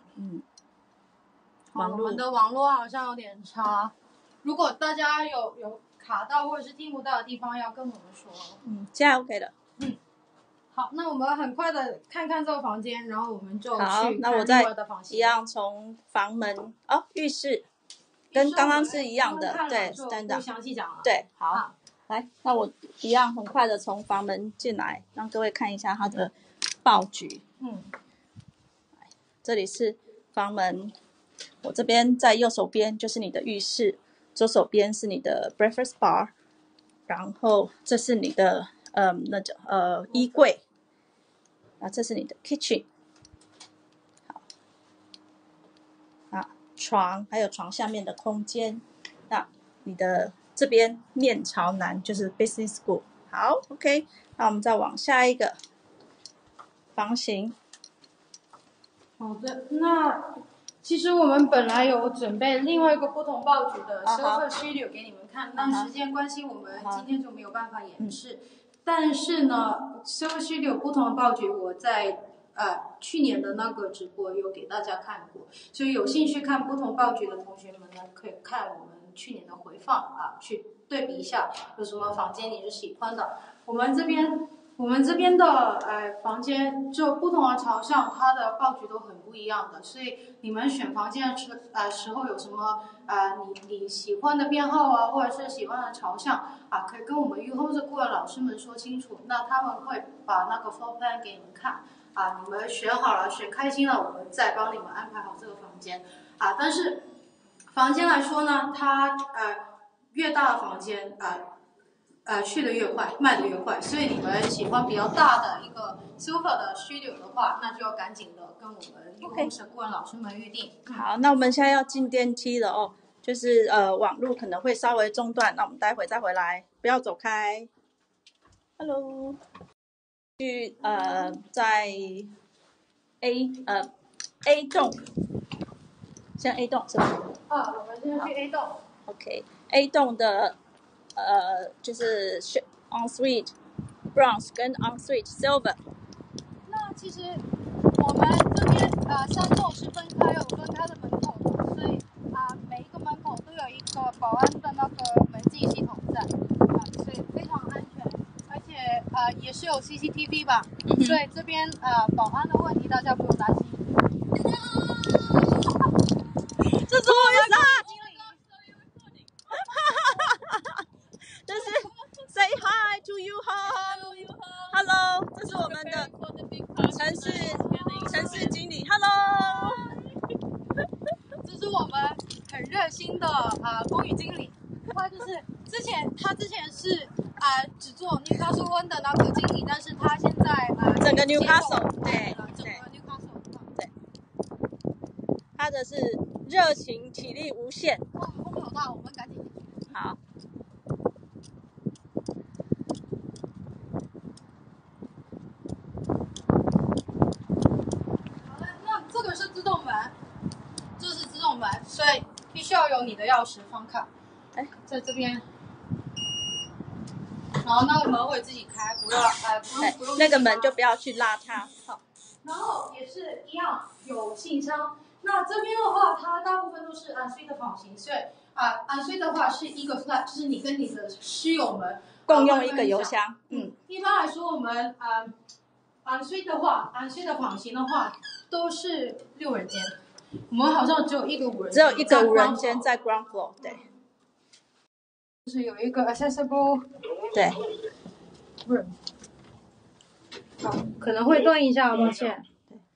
我们的网络好像有点差，如果大家有卡到或者是听不到的地方，要跟我们说。 现在 OK 了。 好，那我们很快的看看这个房间，然后我们就去看另外的房型。 一样从房门浴室跟刚刚是一样的，对， 不详细讲了。 对，好，来，那我一样很快的从房门进来，让各位看一下它的布局。这里是房门，我这边在右手边就是你的浴室，左手边是你的 breakfast bar， 然后这是你的衣柜，这是你的 kitchen。 好，床还有床下面的空间，那你的这边面朝南就是 business school。 好 OK， 那我们再往下一个房型。 好的，那其实我们本来有准备另外一个不同报局的 Silver Studio 给你们看，但时间关系我们今天就没有办法演示。但是呢 Silver Studio 不同的报局我在去年的那个直播有给大家看过，所以有兴趣看不同报局的同学们呢，可以看我们去年的回放去对比一下有什么房间你是喜欢的。我们这边的房间就不同的朝向，它的报局都很不一样的，所以你们选房间的时候有什么你喜欢的编号或者是喜欢的朝向可以跟我们uhomes的顾问老师们说清楚，那他们会把那个 floor plan 给你们看你们选好了选开心了，我们再帮你们安排好这个房间但是房间来说呢，它越大的房间去的越快，卖的越快，所以你们喜欢比较大的一个 Silver 的 Studio 的话，那就要赶紧的跟我们uhomes的顾问老师们预定。 好，那我们现在要进电梯了哦，就是网络可能会稍微中断，那我们待会再回来，不要走开。Hello， 去在 A 栋，现在 A 栋是吧？ 我们现在去 A 栋。 OK，A 栋的就是 Ensuite Bronze 跟 Ensuite Silver。 那其实我们这边3栋是分开的门口的，所以每一个门口都有一个保安的那个门禁系统在所以非常安全，而且也是有 CCTV 吧，所以这边保安的问题大家不用担心。 这是我的这是 Say hi to uhomes。Hello， 这是我们的城市经理。Hello， 这是我们很热心的公寓经理。他就是他之前是只做 Newcastle 的那个经理，但是他现在整个 Newcastle 对整个 Newcastle 对，他的是热情，体力无限。 哇，风好大，我们赶紧。 好。 好了，那这个是自动门，这是自动门，所以必须要有你的钥匙方卡。 哎， 在这边。然后那个门会自己开，不用那个门就不要去拉它。 好，然后也是一样有信箱。那这边的话，它大部分都是Ensuite的房型，所以Ensuite的话是一个 flat， 就是你跟你的室友们共用一个邮箱。 一般来说我们Ensuite的话，Ensuite的房型的话都是6人间，我们好像只有一个5人间， 只有一个5人间在 ground floor， 对。 就是有一个 accessible 对 room， 好，可能会断一下，抱歉。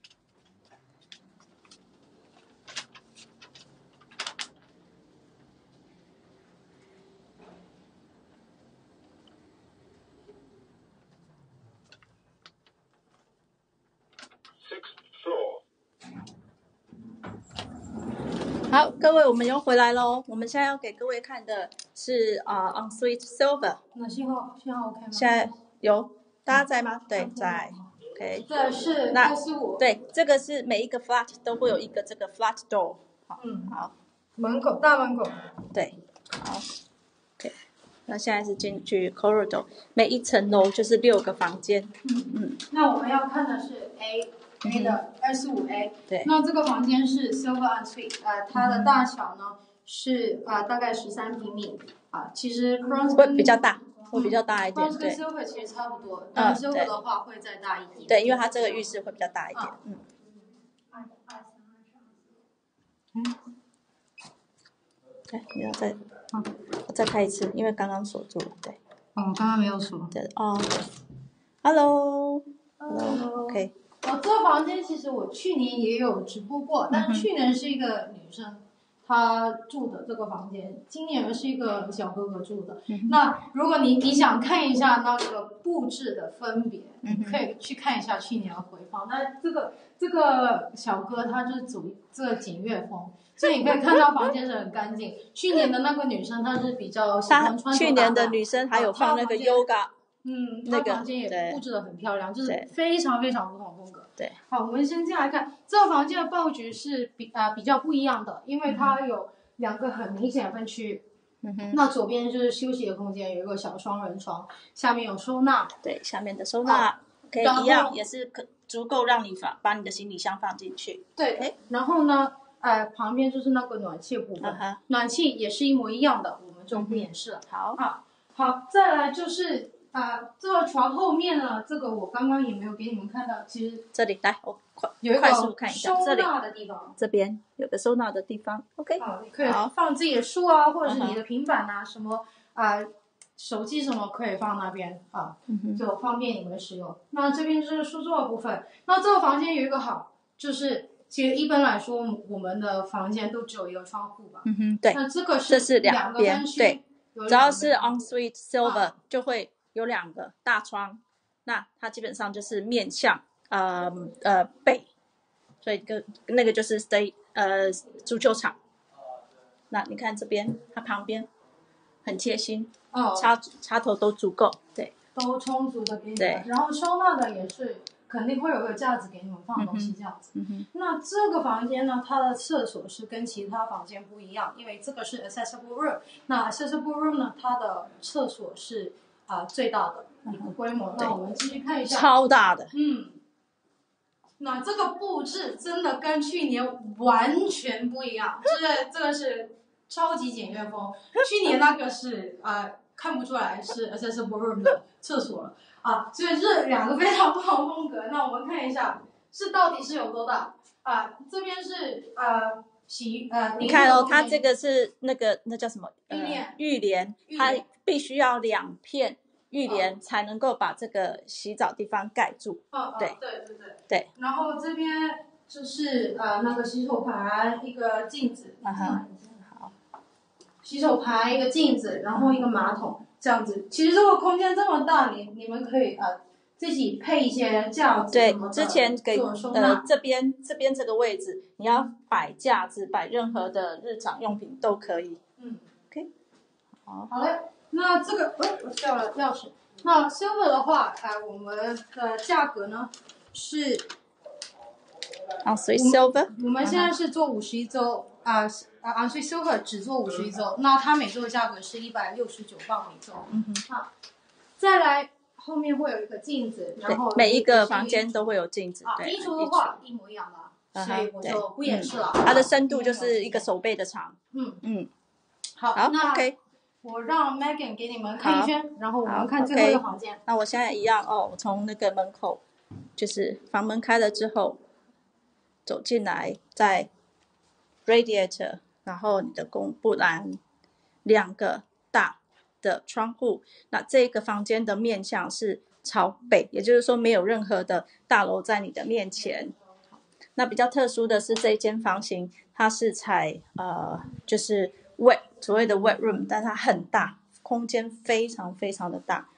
好，各位，我们又回来喽。我们现在要给各位看的是Ensuite Silver。 那信号 OK 吗？ 现在有大家在吗？对，在。OK。 这是245。 对，这个是每一个 flat 都会有一个这个 flat door。好。 门口，大门口。 对，好。OK。那现在是进去 corridor， 每一层楼就是6个房间。 那我们要看的是 A 的245A。 对。 那这个房间是 Silver Ensuite， 它的大小呢是大概13平米其实 Bronze 会比较大，会比较大一点。 Bronze 跟 Silver 其实差不多，但 Silver 的话会再大一点。 对，因为它这个浴室会比较大一点。对，你要再我再开一次，因为刚刚锁住了。对。 刚刚没有锁。 对。Hello。OK。 这个房间其实我去年也有直播过，但是去年是一个女生她住的这个房间，今年是一个小哥哥住的。那如果你想看一下那个布置的分别，你可以去看一下去年的回放。那这个小哥他就是走这个简约风，所以你可以看到房间是很干净。去年的那个女生她是比较喜欢穿着打扮。 去年的女生还有放那个 yoga。 她房间也布置得很漂亮，就是非常非常不同风格。 对。 好，我们先进来看这个房间的布局是比较不一样的，因为它有2个很明显的分区。那左边就是休息的空间，有一个小双人床，下面有收纳。 对，下面的收纳可以一样，也是足够让你把你的行李箱放进去。 对。然后呢，旁边就是那个暖气部分，暖气也是一模一样的，我们就不演示了。好，再来就是这个床后面呢，这个我刚刚也没有给你们看到，其实这里来，我有一快速看一下， 收纳的地方， 这边有个收纳的地方。OK。 你可以放自己的书或者是你的平板什么手机什么可以放那边就方便你们使用。那这边就是书桌的部分。那这个房间有一个好，就是其实一般来说我们的房间都只有一个窗户吧。 对。 那这个是 2个分区， 对，只要是 Ensuite Silver 就会有2个大窗，那它基本上就是面向北，所以那个就是足球场。那你看这边，它旁边很贴心，插头都足够，对， 都充足的给你们。然后收纳的也是肯定会有个架子给你们放东西这样子。那这个房间呢，它的厕所是跟其他房间不一样，因为这个是 accessible room。那 accessible room 呢，它的厕所是最大的一个规模。那我们继续看一下， 超大的。 那这个布置真的跟去年完全不一样，这个是超级简约风。去年那个是看不出来是 accessible room 的厕所了所以这2个非常不同风格。那我们看一下到底是有多大这边是你看它这个是那叫什么浴帘，它必须要2片浴帘才能够把这个洗澡地方盖住。对。 然后这边就是那个洗手盘，一个镜子。 好。 洗手盘，一个镜子，然后一个马桶，这样子。其实这个空间这么大，你们可以自己配一些架子对什么，的之前给做收纳这边这个位置，你要摆架子，摆任何的日常用品都可以。OK， 好嘞。那这个我掉了钥匙。那 Silver 的话，我们的价格呢是 Ensuite Silver， 我们现在是做51周Ensuite Silver 只做51周，那它每周的价格是169磅每周。再来后面会有一个镜子，然后每一个房间都会有镜子。对， 衣橱的话一模一样的，所以我就不演示了。 它的深度就是一个手背的长。 好，那 OK。 我让 Megan 给你们看一圈，然后我们看最后一个房间。 那我现在一样我从那个门口，就是房门开了之后，走进来，在 radiator， 然后你的公布栏2个大的窗户。那这个房间的面向是朝北，也就是说没有任何的大楼在你的面前。那比较特殊的是这一间房型，它是采就是所谓的 wet room， 但它很大，空间非常非常的大。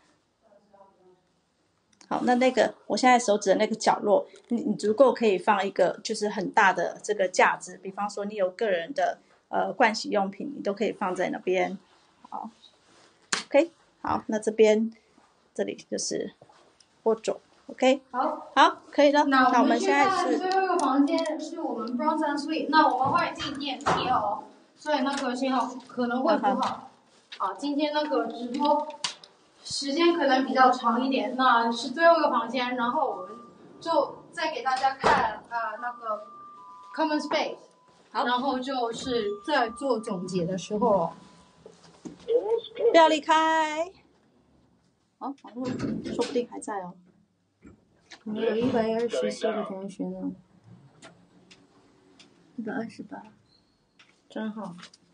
好，那个我现在手指的那个角落，你足够可以放一个就是很大的这个架子，比方说你有个人的盥洗用品，你都可以放在那边。好 ，OK， 好，那这里就是wardrobe。OK， 好，可以了。 那我们现在是最后一个房间，是我们 Bronze Ensuite。那我们会进电梯哦，所以那个信号可能会不好。今天那个直播时间可能比较长一点，那是最后一个房间，然后我们就再给大家看那个 Common Space， 然后就是在做总结的时候， 不要离开。网络说不定还在哦。 我们有127个同学呢，128，真好。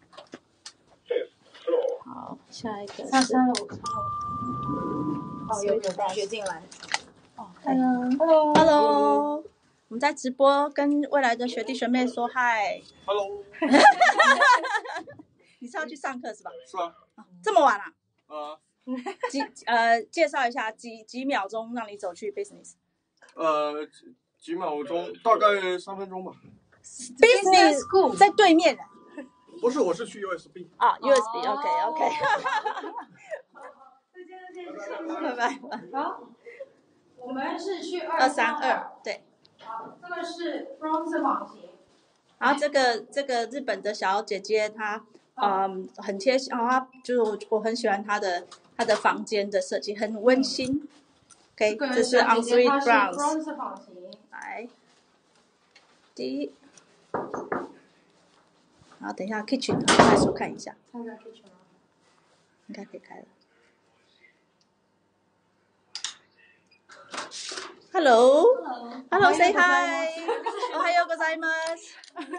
好，下一个是 3楼。有同学进来。 Hello， 我们在直播，跟未来的学弟学妹说嗨。 Hello。 你是要去上课是吧？ 是啊。 这么晚啊？ 介绍一下几秒钟让你走去 business。 几秒钟，大概3分钟吧。 business school 在对面。 不是，我是去 USB。 USB，OK。拜拜。 好，我们是去 232，对。 好，这个是 Bronze 房型。 然后这个日本的小姐姐她很贴心，她就是我很喜欢她的房间的设计，很温馨。OK， 这是 Ensuite Bronze 房型。 来，第一，然后等一下 kitchen 快速看一下。 看一下 kitchen 吗？ 应该可以开了。Hello，say hi。おはようございます。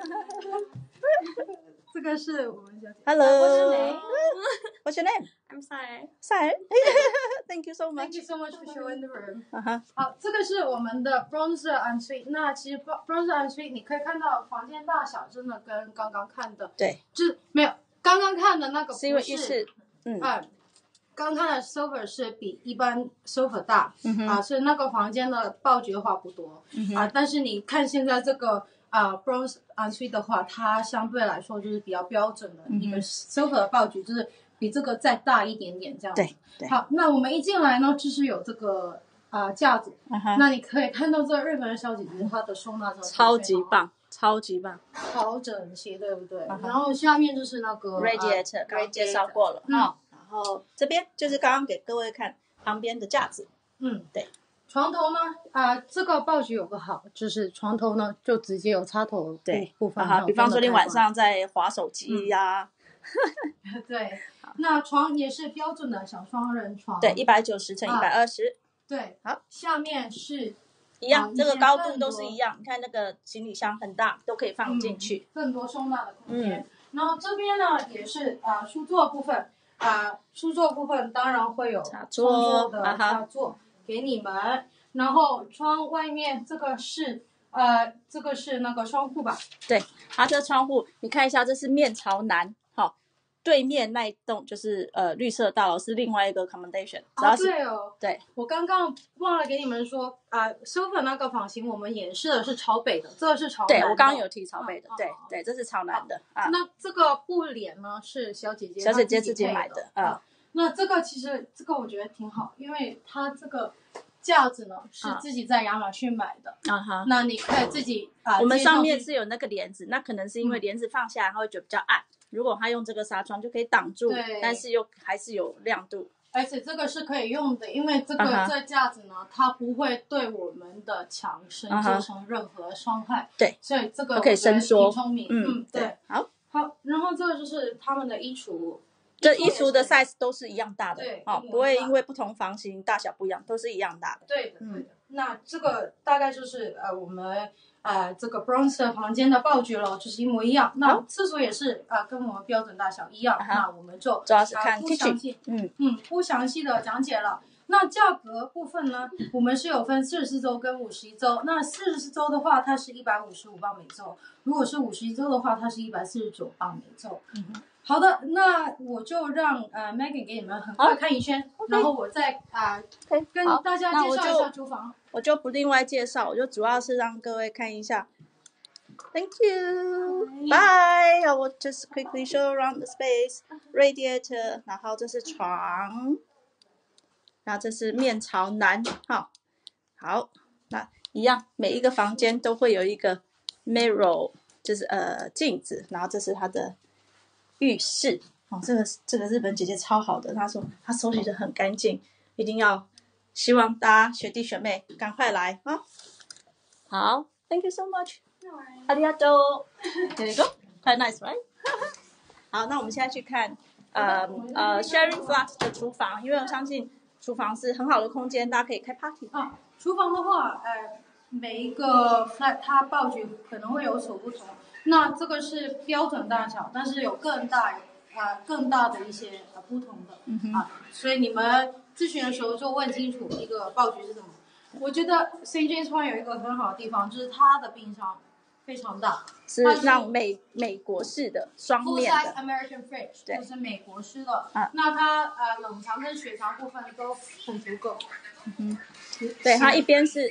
这个是我们小姐。 Hello。What's your name? I'm Sai. Sai. Thank you so much. Thank you so much for showing the room. 好， 这个是我们的 Bronze Ensuite。那其实 Bronze Ensuite 你可以看到房间大小真的跟刚刚看的， 对， 就是没有刚刚看的那个不是， 因为是刚看的 sofa 是比一般 sofa 大，所以那个房间的暴菊的话不多，但是你看现在这个Bronze Ensuite 的话，它相对来说就是比较标准的一个 sofa 的暴菊，就是比这个再大一点点这样子。 对。 好，那我们一进来呢，就是有这个架子，那你可以看到这日本的小姐姐她的收纳超级棒，超级棒， 好整齐，对不对？然后下面就是那个 radiator， 刚刚介绍过了，然后这边就是刚刚给各位看旁边的架子，对。 床头呢，这个暴菊有个好，就是床头呢就直接有插头部分， 比方说你晚上在滑手机呀， 对。那床也是标准的小双人床， 对，190乘120， 对。 好， 下面是一样，这个高度都是一样，你看那个行李箱很大，都可以放进去， 更多收纳的空间。然后这边呢也是书桌部分，书桌部分当然会有插座的插座给你们。然后窗外面这个是那个窗户吧？ 对，它这窗户你看一下，这是面朝南， 对面那一栋就是绿色大楼是另外一个 accommodation， 对哦， 对， 我刚刚忘了给你们说Silver 那个房型我们演示的是朝北的，这个是朝南的。 对，我刚刚有提朝北的，对，这是朝南的啊。 那这个布帘呢是小姐姐自己买的啊。 那这个其实这个我觉得挺好，因为它这个架子呢是自己在亚马逊买的那你可以自己我们上面是有那个帘子，那可能是因为帘子放下来它会觉得比较暗，如果它用这个纱窗就可以挡住，但是又还是有亮度。 而且这个是可以用的，因为这个架子呢它不会对我们的墙身造成任何伤害， 对， 所以这个可以伸缩， 挺聪明，对，好，然后这个就是他们的衣橱。 这衣橱的 size 都是一样大的，不会因为不同房型大小不一样，都是一样大的。 对的，对的。那这个大概就是我们这个 bronze 的房间的布局了，就是一模一样。那厕所也是跟我们标准大小一样。那我们就主要是看 kitchen， 不详细的讲解了。那价格部分呢，我们是有分44周跟51周。那44周的话，它是155磅每周；如果是51周的话，它是149磅每周。好的，那我就让Megan 给你们很快看一圈，然后我再跟大家介绍一下厨房。 我就不另外介绍，我就主要是让各位看一下。Thank you. Bye. I will just quickly show around the space. Radiator， 然后这是床，然后这是面朝南，好，那一样，每一个房间都会有一个 mirror， 就是镜子，然后这是它的浴室。这个日本姐姐超好的，她说她收拾得很干净，一定要希望大家学弟学妹赶快来啊！好 ，Thank you so much， ありがとう。There you go， quite nice, right？ 好，那我们现在去看sharing flat 的厨房，因为我相信厨房是很好的空间，大家可以开 party。 厨房的话，每一个 flat 它布局可能会有所不同。那这个是标准大小，但是有更大的一些不同的所以你们咨询的时候就问清楚一个布局是什么。我觉得 St. James Point 有一个很好的地方，就是它的冰箱非常大， 是让美国式的双面的 full size American fridge， 就是美国式的。那它冷藏跟雪藏部分都很足够。 对，它一边是。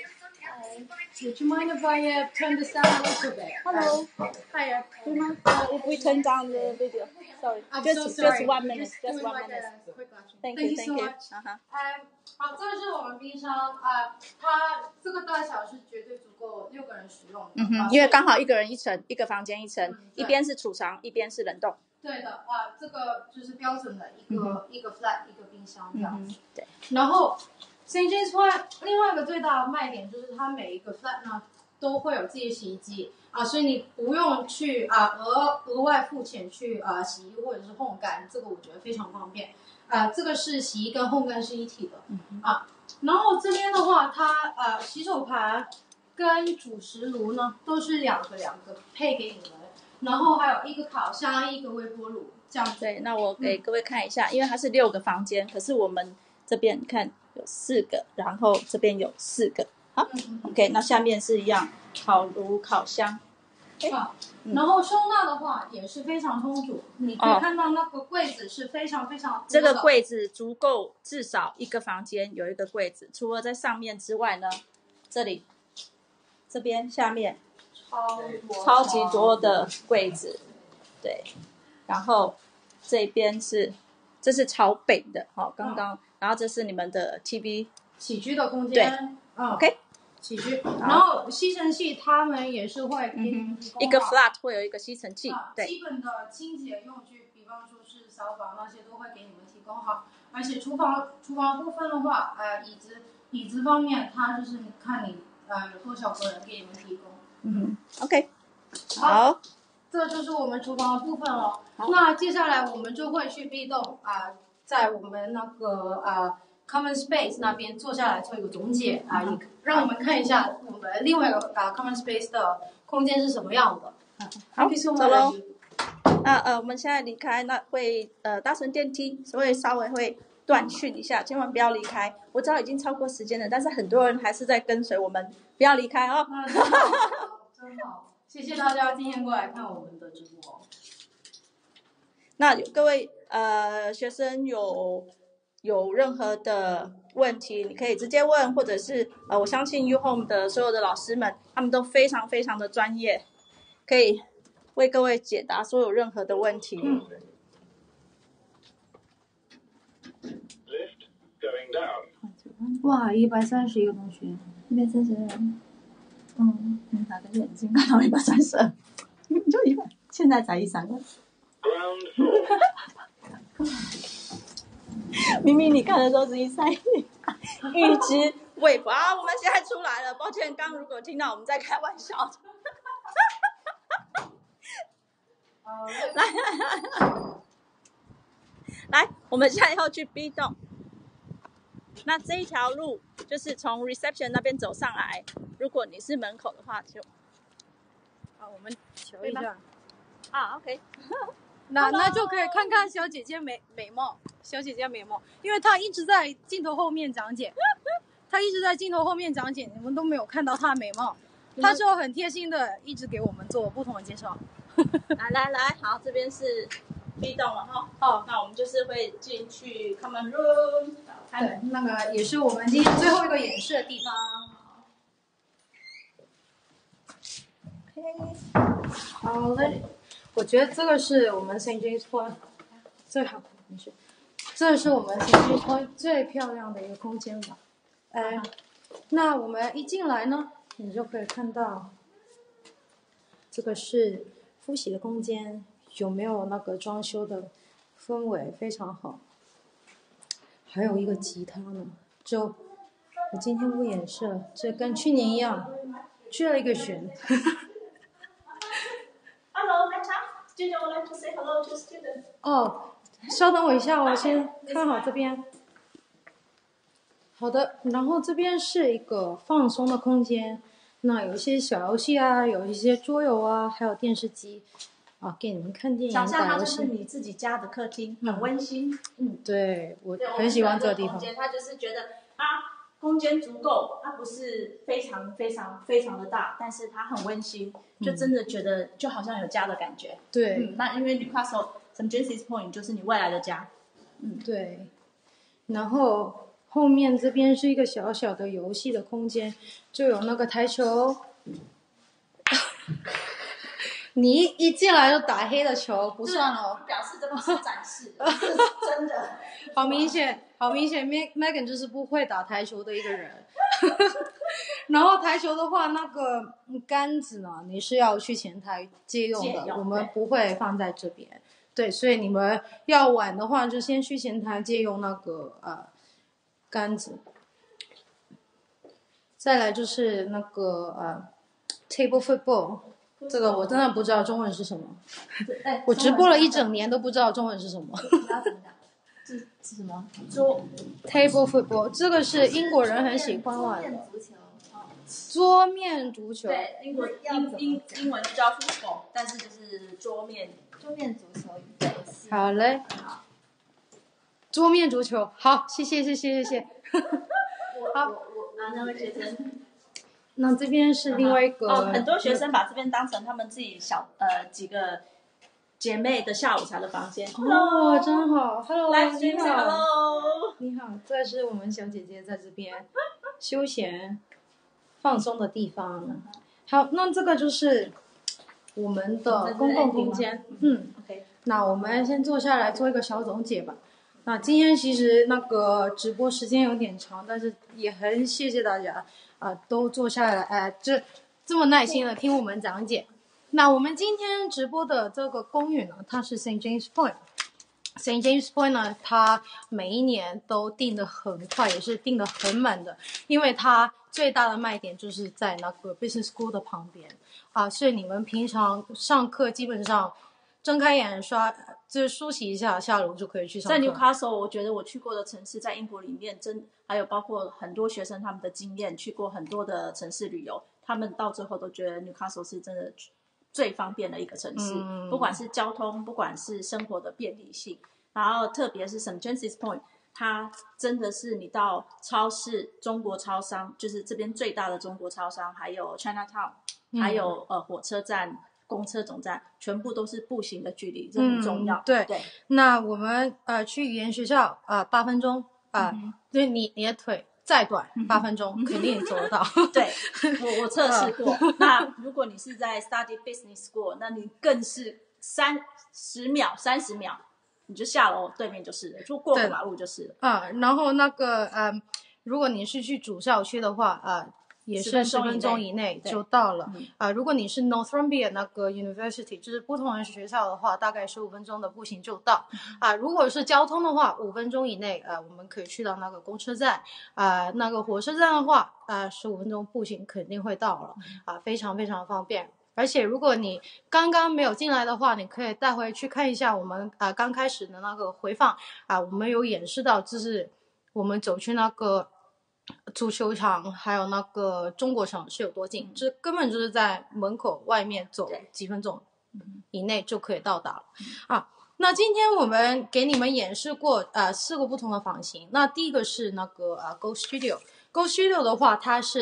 Would you mind if I turn this down a little bit? Hello. Hiya. Do you mind if we turn down the video? Sorry. Just 1 minute. Just 1 minute. Thank you so much. 好，这个是我们冰箱它这个大小是绝对足够6个人使用的。 因为刚好1个人1层，一个房间1层，一边是储藏，一边是冷冻。 对的这个就是标准的一个 flat 一个冰箱这样子。 对。 然后 St. James Point 另外一个最大的卖点就是它每一个 flat 呢都会有自己的洗衣机所以你不用去额外付钱去洗衣或者是烘干，这个我觉得非常方便。这个是洗衣跟烘干是一体的然后这边的话，它洗手盘跟主食炉呢都是两个配给你们，然后还有一个烤箱，一个微波炉这样子。 对，那我给各位看一下，因为它是6个房间，可是我们这边看有4个，然后这边有4个。好，OK， 那下面是一样，烤炉、烤箱。 然后收纳的话也是非常充足，你可以看到那个柜子是非常非常多的。 这个柜子足够至少1个房间有1个柜子，除了在上面之外呢，这边下面超级多的柜子，对，然后这边这是朝北的，刚刚，然后这是你们的 TV 起居的空间， 对，OK。 起居，然后吸尘器他们也是会给你们提供一个 flat 会有一个吸尘器，对， 基本的清洁用具，比方说是扫把那些都会给你们提供好。而且厨房部分的话，椅子方面，它就是看你有多少个人给你们提供。 OK， 好， 这就是我们厨房的部分了。那接下来我们就会去 B 栋在我们那个Common Space 那边坐下来做一个总解让我们看一下我们另外一个Common Space 的空间是什么样的。 好，走喽。那我们现在离开，那会搭乘电梯，所以稍微会断讯一下，千万不要离开。我知道已经超过时间了，但是很多人还是在跟随我们，不要离开哦。 真好，谢谢大家今天过来看我们的直播。 那各位学生有任何的问题，你可以直接问，或者是我相信 uHome 的所有的老师们，他们都非常非常的专业，可以为各位解答所有任何的问题。 哇，131个同学 ，132人。你打个眼睛看到132，你就100，现在才132。明明你看的时候是131，预知未卜啊！我们现在出来了，抱歉，刚如果听到我们在开玩笑。来，我们现在要去 B 栋。那这一条路就是从 reception 那边走上来，如果你是门口的话就， 我们瞧一下。 OK 那就可以看看小姐姐美貌，小姐姐美貌，因为她一直在镜头后面讲解，你们都没有看到她美貌，她就很贴心的一直给我们做不同的介绍。 来，好，这边是 B 栋了哈。那我们就是会进去 common room。 对，那个也是我们今天最后一个演示的地方。好嘞，我觉得这个是我们 St. James Point 最好的，这是我们 St. James Point 最漂亮的一个空间吧。那我们一进来呢，你就可以看到，这个是复习的空间，有没有那个装修的氛围非常好。还有一个吉他呢，我今天不演示了，这跟去年一样，去了一个弦。 Hello, student would like to say hello to student. 稍等我一下，我先看好这边。好的，然后这边是一个放松的空间，那有一些小游戏啊，有一些桌游啊，还有电视机。给你们看电影、 想象它打游戏。 就是你自己家的客厅，很温馨。 对，我很喜欢这个地方。 他就是觉得空间足够，它不是非常非常非常的大，但是它很温馨，就真的觉得就好像有家的感觉。 对， 那因为 Newcastle St. James Point 就是你未来的家。 对。然后后面这边是一个小小的游戏的空间，就有那个台球。你一进来就打黑的球不算哦， 表示这不是展示，是真的。 好明显 ，Megan 就是不会打台球的一个人。然后台球的话，那个杆子呢，你是要去前台借用的，我们不会放在这边。对，所以你们要玩的话，就先去前台借用那个杆子。再来就是那个table football。这个我真的不知道中文是什么，我直播了一整年都不知道中文是什么。 这是什么 ？table football， 这个是英国人很喜欢玩的。桌面足球。 对，英文就叫 football， 但是就是桌面足球。对。 好嘞。桌面足球，好，谢谢。好， 那位学生。 那这边是另外一个很多学生把这边当成他们自己几个姐妹的下午茶的房间。 哦，真好 ，Hello， 你好， 你好，这是我们小姐姐在这边休闲放松的地方。好，那这个就是我们的公共空间。 OK。 那我们先坐下来做一个小总结吧。那今天其实那个直播时间有点长，但是也很谢谢大家。都坐下来，这么耐心的听我们讲解。那我们今天直播的这个公寓呢，它是 St. James Point。St. James Point 呢，它每一年都订得很快，也是订得很满的，因为它最大的卖点就是在那个 Business School 的旁边所以你们平常上课基本上睁开眼就是梳洗一下，下楼就可以去上课。 在 Newcastle， 我觉得我去过的城市，在英国里面还有包括很多学生他们的经验，去过很多的城市旅游，他们到最后都觉得 Newcastle 是真的最方便的一个城市，不管是交通，不管是生活的便利性，然后特别是 St. James Point， 它真的是你到超市、中国超商，就是这边最大的中国超商，还有 Chinatown，还有火车站。 公车总站，全部都是步行的距离，这很重要。 对对。 那我们去语言学校8分钟对你的腿再短8分钟肯定走得到。 对，我测试过。那如果你是在 study business school， 那你更是30秒，你就下楼对面就是了，就过个马路就是了。 然后那个如果你是去主校区的话也是10分钟以内就到了。如果你是 Northumbria 那个 University， 就是不同的学校的话，大概15分钟的步行就到。如果是交通的话，5分钟以内我们可以去到那个公车站。那个火车站的话15分钟步行肯定会到了。非常非常方便。而且如果你刚刚没有进来的话，你可以带回去看一下我们刚开始的那个回放我们有演示到，就是我们走去那个足球场还有那个中国城是有多近，这根本就是在门口外面走几分钟以内就可以到达了。那今天我们给你们演示过4个不同的房型。那第一个是那个Go Studio。Go Studio 的话，它是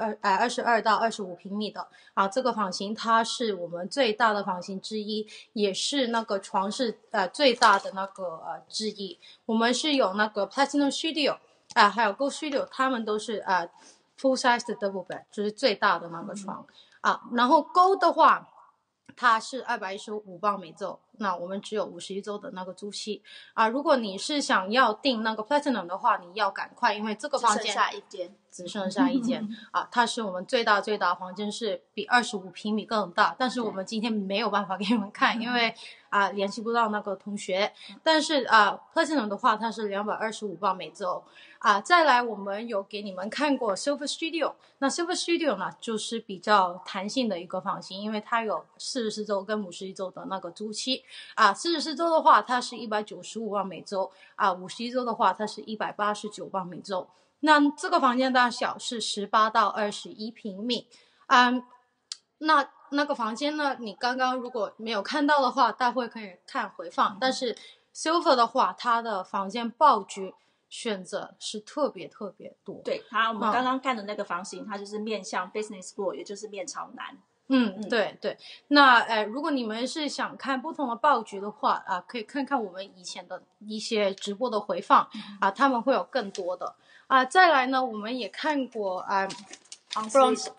22到25平米的这个房型它是我们最大的房型之一，也是那个床是最大的那个之一。我们是有那个 Platinum Studio还有 Go Studio， 他们都是full size 的 double bed， 就是最大的那个床然后 Go 的话，它是215磅每周，那我们只有51周的那个租期如果你是想要订那个 Platinum 的话，你要赶快，因为这个房间只剩下一间它是我们最大房间，是比25平米更大，但是我们今天没有办法给你们看，因为联系不到那个同学。但是Platinum 的话，它是225磅每周再来我们有给你们看过 Silver Studio。 那 Silver Studio 呢，就是比较弹性的一个房型，因为它有44周跟51周的那个租期44周的话它是195磅每周51周的话它是189磅每周。那这个房间大小是18到21平米那个房间呢，你刚刚如果没有看到的话，待会可以看回放。但是 Silver 的话，它的房间布局选择是特别多。 对，我们刚刚看的那个房型它就是面向 business school， 也就是面朝南。 对。那如果你们是想看不同的布局的话可以看看我们以前的一些直播的回放他们会有更多的再来呢，我们也看过 Bronze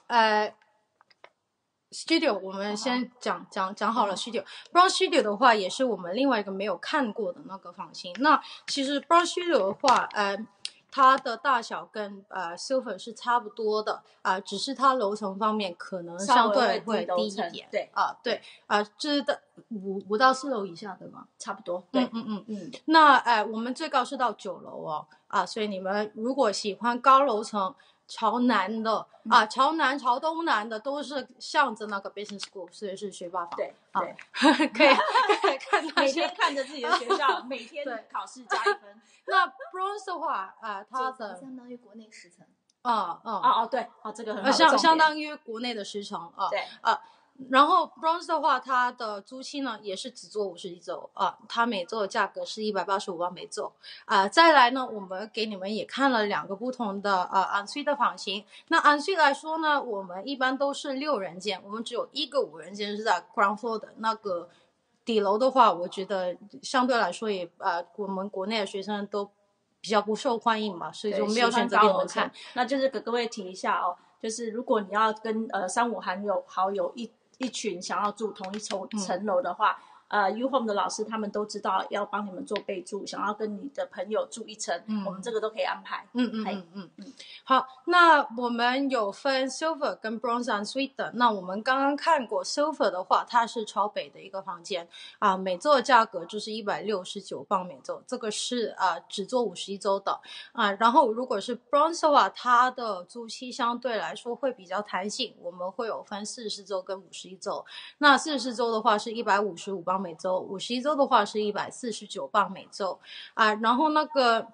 Studio， 我们先讲好了 Studio。Bronze Studio 的话，也是我们另外一个没有看过的那个房型。那其实 Bronze Studio 的话，它的大小跟Silver 是差不多的只是它楼层方面可能相对会低一点。对这是5到4楼以下对吗？ 差不多。对。 那我们最高是到9楼所以你们如果喜欢高楼层朝南的朝南朝东南的都是向着那个 business school， 所以是学霸房。 对可以看到每天看着自己的学校每天考试加1分。 那 Bronze 的话它的相当于国内10层。 对这个很好的重点相当于国内的10层对然后 Bronze 的话，它的租期呢也是只做51周它每周的价格是185磅每周再来呢，我们给你们也看了2个不同的Ensuite 的房型。那 Ensuite 来说呢，我们一般都是6人间，我们只有1个5人间是在 ground floor 的。那个底楼的话，我觉得相对来说也我们国内的学生都比较不受欢迎吧，所以就没有选择给你们看。 那就是给各位提一下就是如果你要跟3-5好友一群想要住同一层楼的话uHome 的老师他们都知道要帮你们做备注，想要跟你的朋友住一层我们这个都可以安排。 好，那我们有分 Silver 跟 Bronze Ensuite 的。那我们刚刚看过 Silver 的话，它是朝北的一个房间每周的价格就是169磅每周，这个是只做51周的然后如果是 Bronze 的话，它的租期相对来说会比较弹性，我们会有分40周跟51周。那40周的话是155磅每周，51周的话是149磅每周然后那个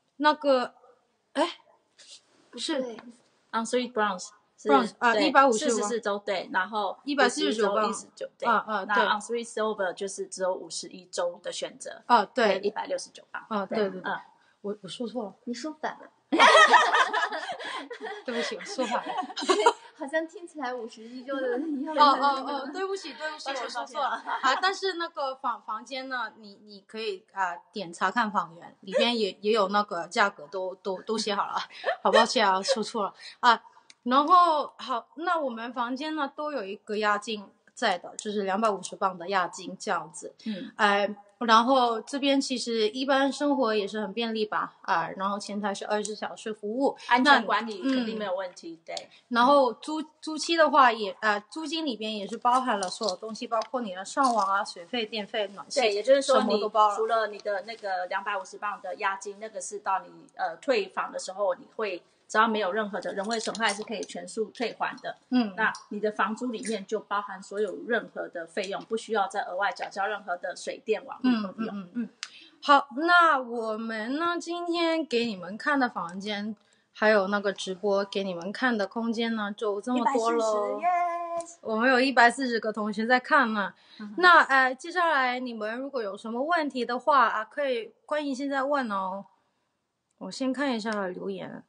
不是 Ensuite Bronze 154周对，然后 149磅 19对那 Ensuite Silver 就是只有51周的选择对 169磅对我说错了， 你说反了对不起，我说反了。 好像听起来51周的对不起，我说错了啊！但是那个房间呢，你可以点查看房源，里边也有那个价格都写好了，好抱歉啊，说错了啊。然后好，那我们房间呢都有一个押金在的，就是250磅的押金这样子。然后这边其实一般生活也是很便利吧然后前台是24小时服务， 安全管理肯定没有问题。对， 然后租期的话也租金里边也是包含了所有东西，包括你的上网水费、电费、暖气， 对，也就是说你除了你的那个250磅的押金，那个是到你退房的时候你会。只要没有任何的人为损害是可以全数退还的。那你的房租里面就包含所有任何的费用，不需要再额外缴交任何的水电网络的费用。 好，那我们呢今天给你们看的房间还有那个直播给你们看的空间呢就这么多了 140， 我们有140个同学在看呢。那接下来你们如果有什么问题的话可以欢迎现在问哦。我先看一下留言。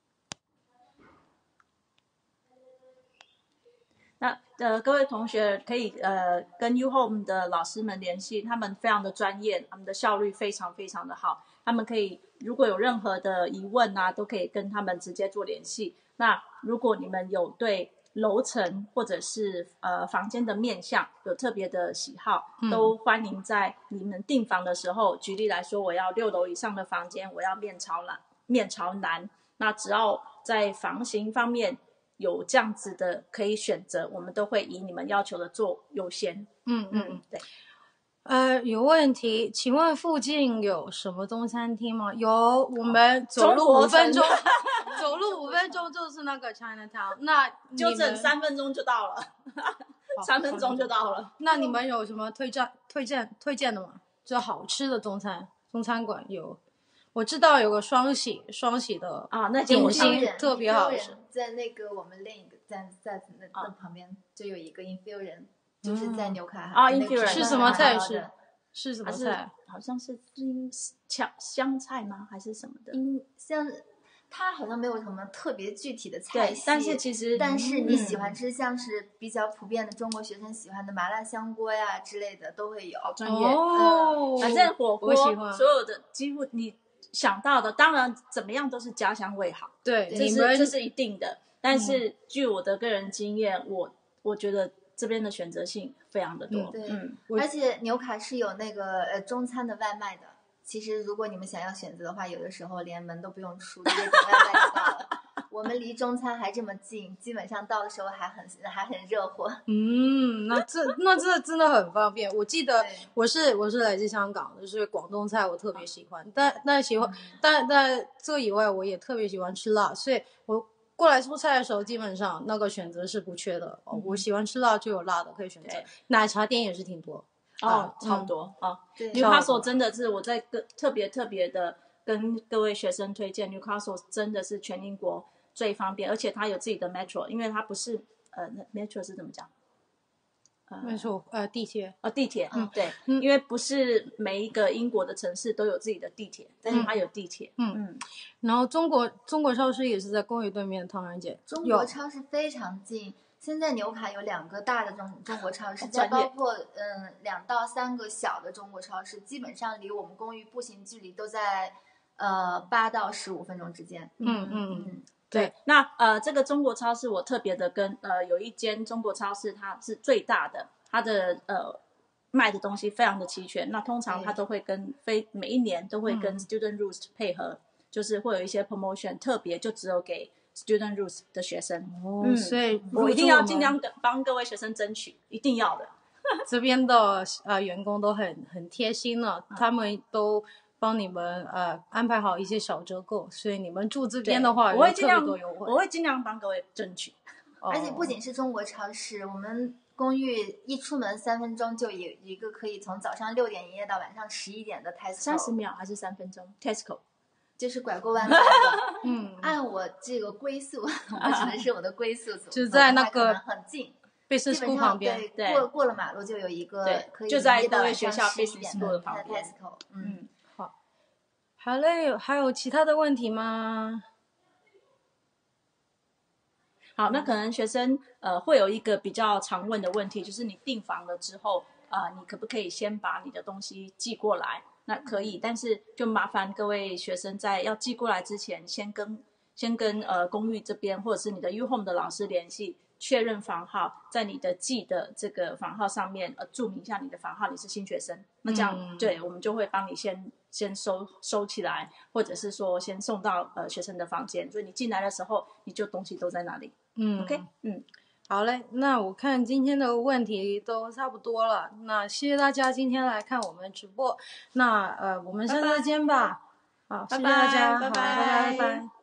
那各位同学可以跟 uHome 的老师们联系，他们非常的专业，他们的效率非常非常的好，他们可以如果有任何的疑问都可以跟他们直接做联系。那如果你们有对楼层或者是房间的面向有特别的喜好，都欢迎在你们订房的时候，举例来说，我要6楼以上的房间，我要面朝南，那只要在房型方面有这样子的可以选择，我们都会以你们要求的做优先。对。 有问题，请问附近有什么中餐厅吗？有，我们走路5分钟，走路5分钟就是那个 Chinatown。那就整3分钟就到了，3分钟就到了。 那你们有什么推荐的吗？就好吃的中餐馆有。我知道有个双喜的那点心特别好吃， 在那个我们另一个在那旁边就有一个 Infusion，就是在纽卡 Infusion 是什么菜？是什么菜？ 好像是香菜吗？还是什么的？ 像它好像没有什么特别具体的菜系， 但是你喜欢吃像是比较普遍的中国学生喜欢的麻辣香锅呀之类的都会有。 好专业反正火锅所有的几乎你想到的，当然怎么样都是家乡味好， 对， 这是一定的。但是据我的个人经验，我觉得这边的选择性非常的多。 而且纽卡是有那个中餐的外卖的。其实如果你们想要选择的话，有的时候连门都不用出，直接点外卖就到了。我们离中餐还这么近，基本上到的时候还很热乎。 那这真的很方便。我记得我是来自香港的，就是广东菜我特别喜欢，但这以外我也特别喜欢吃辣，所以我过来出差的时候基本上那个选择是不缺的。我喜欢吃辣就有辣的可以选择，奶茶店也是挺多。 超多Newcastle 真的是我在特别的跟各位学生推荐 Newcastle 真的是全英国最方便，而且它有自己的 metro， 因为它不是metro 是怎么讲 metro 地铁地铁对，因为不是每一个英国的城市都有自己的地铁，但是它有地铁。 然后中国超市也是在公寓对面的唐人街， 中国超市非常近。现在纽卡有2个大的中国超市，再包括2到3个小的中国超市，基本上离我们公寓步行距离都在8到15分钟之间。 对。那这个中国超市我特别的跟有一间中国超市它是最大的，它的卖的东西非常的齐全。那通常它都会每一年都会跟 Student Roost 配合，就是会有一些 promotion 特别就只有给Student Roost 的学生。 所以我一定要尽量帮各位学生争取，一定要的。 这边的员工都很贴心了，他们都帮你们安排好一些小折扣，所以你们住这边的话有特别多优惠。 我会尽量帮各位争取。 而且不仅是中国超市，我们公寓一出门3分钟就有一个可以从早上6点营业到晚上11点的 Tesco。 30秒还是3分钟 Tesco？ 就是拐过弯的按我这个归宿，我指的是我的归宿组， 就在那个很近 Business School 旁边， 对，过了马路就有一个可以就在各位学校 Business School 的旁边。 好嘞，还有其他的问题吗？ 好，那可能学生会有一个比较常问的问题，就是你订房了之后，你可不可以先把你的东西寄过来？那可以，但是就麻烦各位学生在要寄过来之前，先跟公寓这边或者是你的 uHome 的老师联系，确认房号，在你的寄的这个房号上面注明一下你的房号，你是新学生。那这样，对，我们就会帮你先收起来，或者是说先送到学生的房间，所以你进来的时候，你就东西都在那里。OK， 好嘞，那我看今天的问题都差不多了，那谢谢大家今天来看我们直播，那我们下次再见吧。好，谢谢大家， 拜拜好，大家拜拜。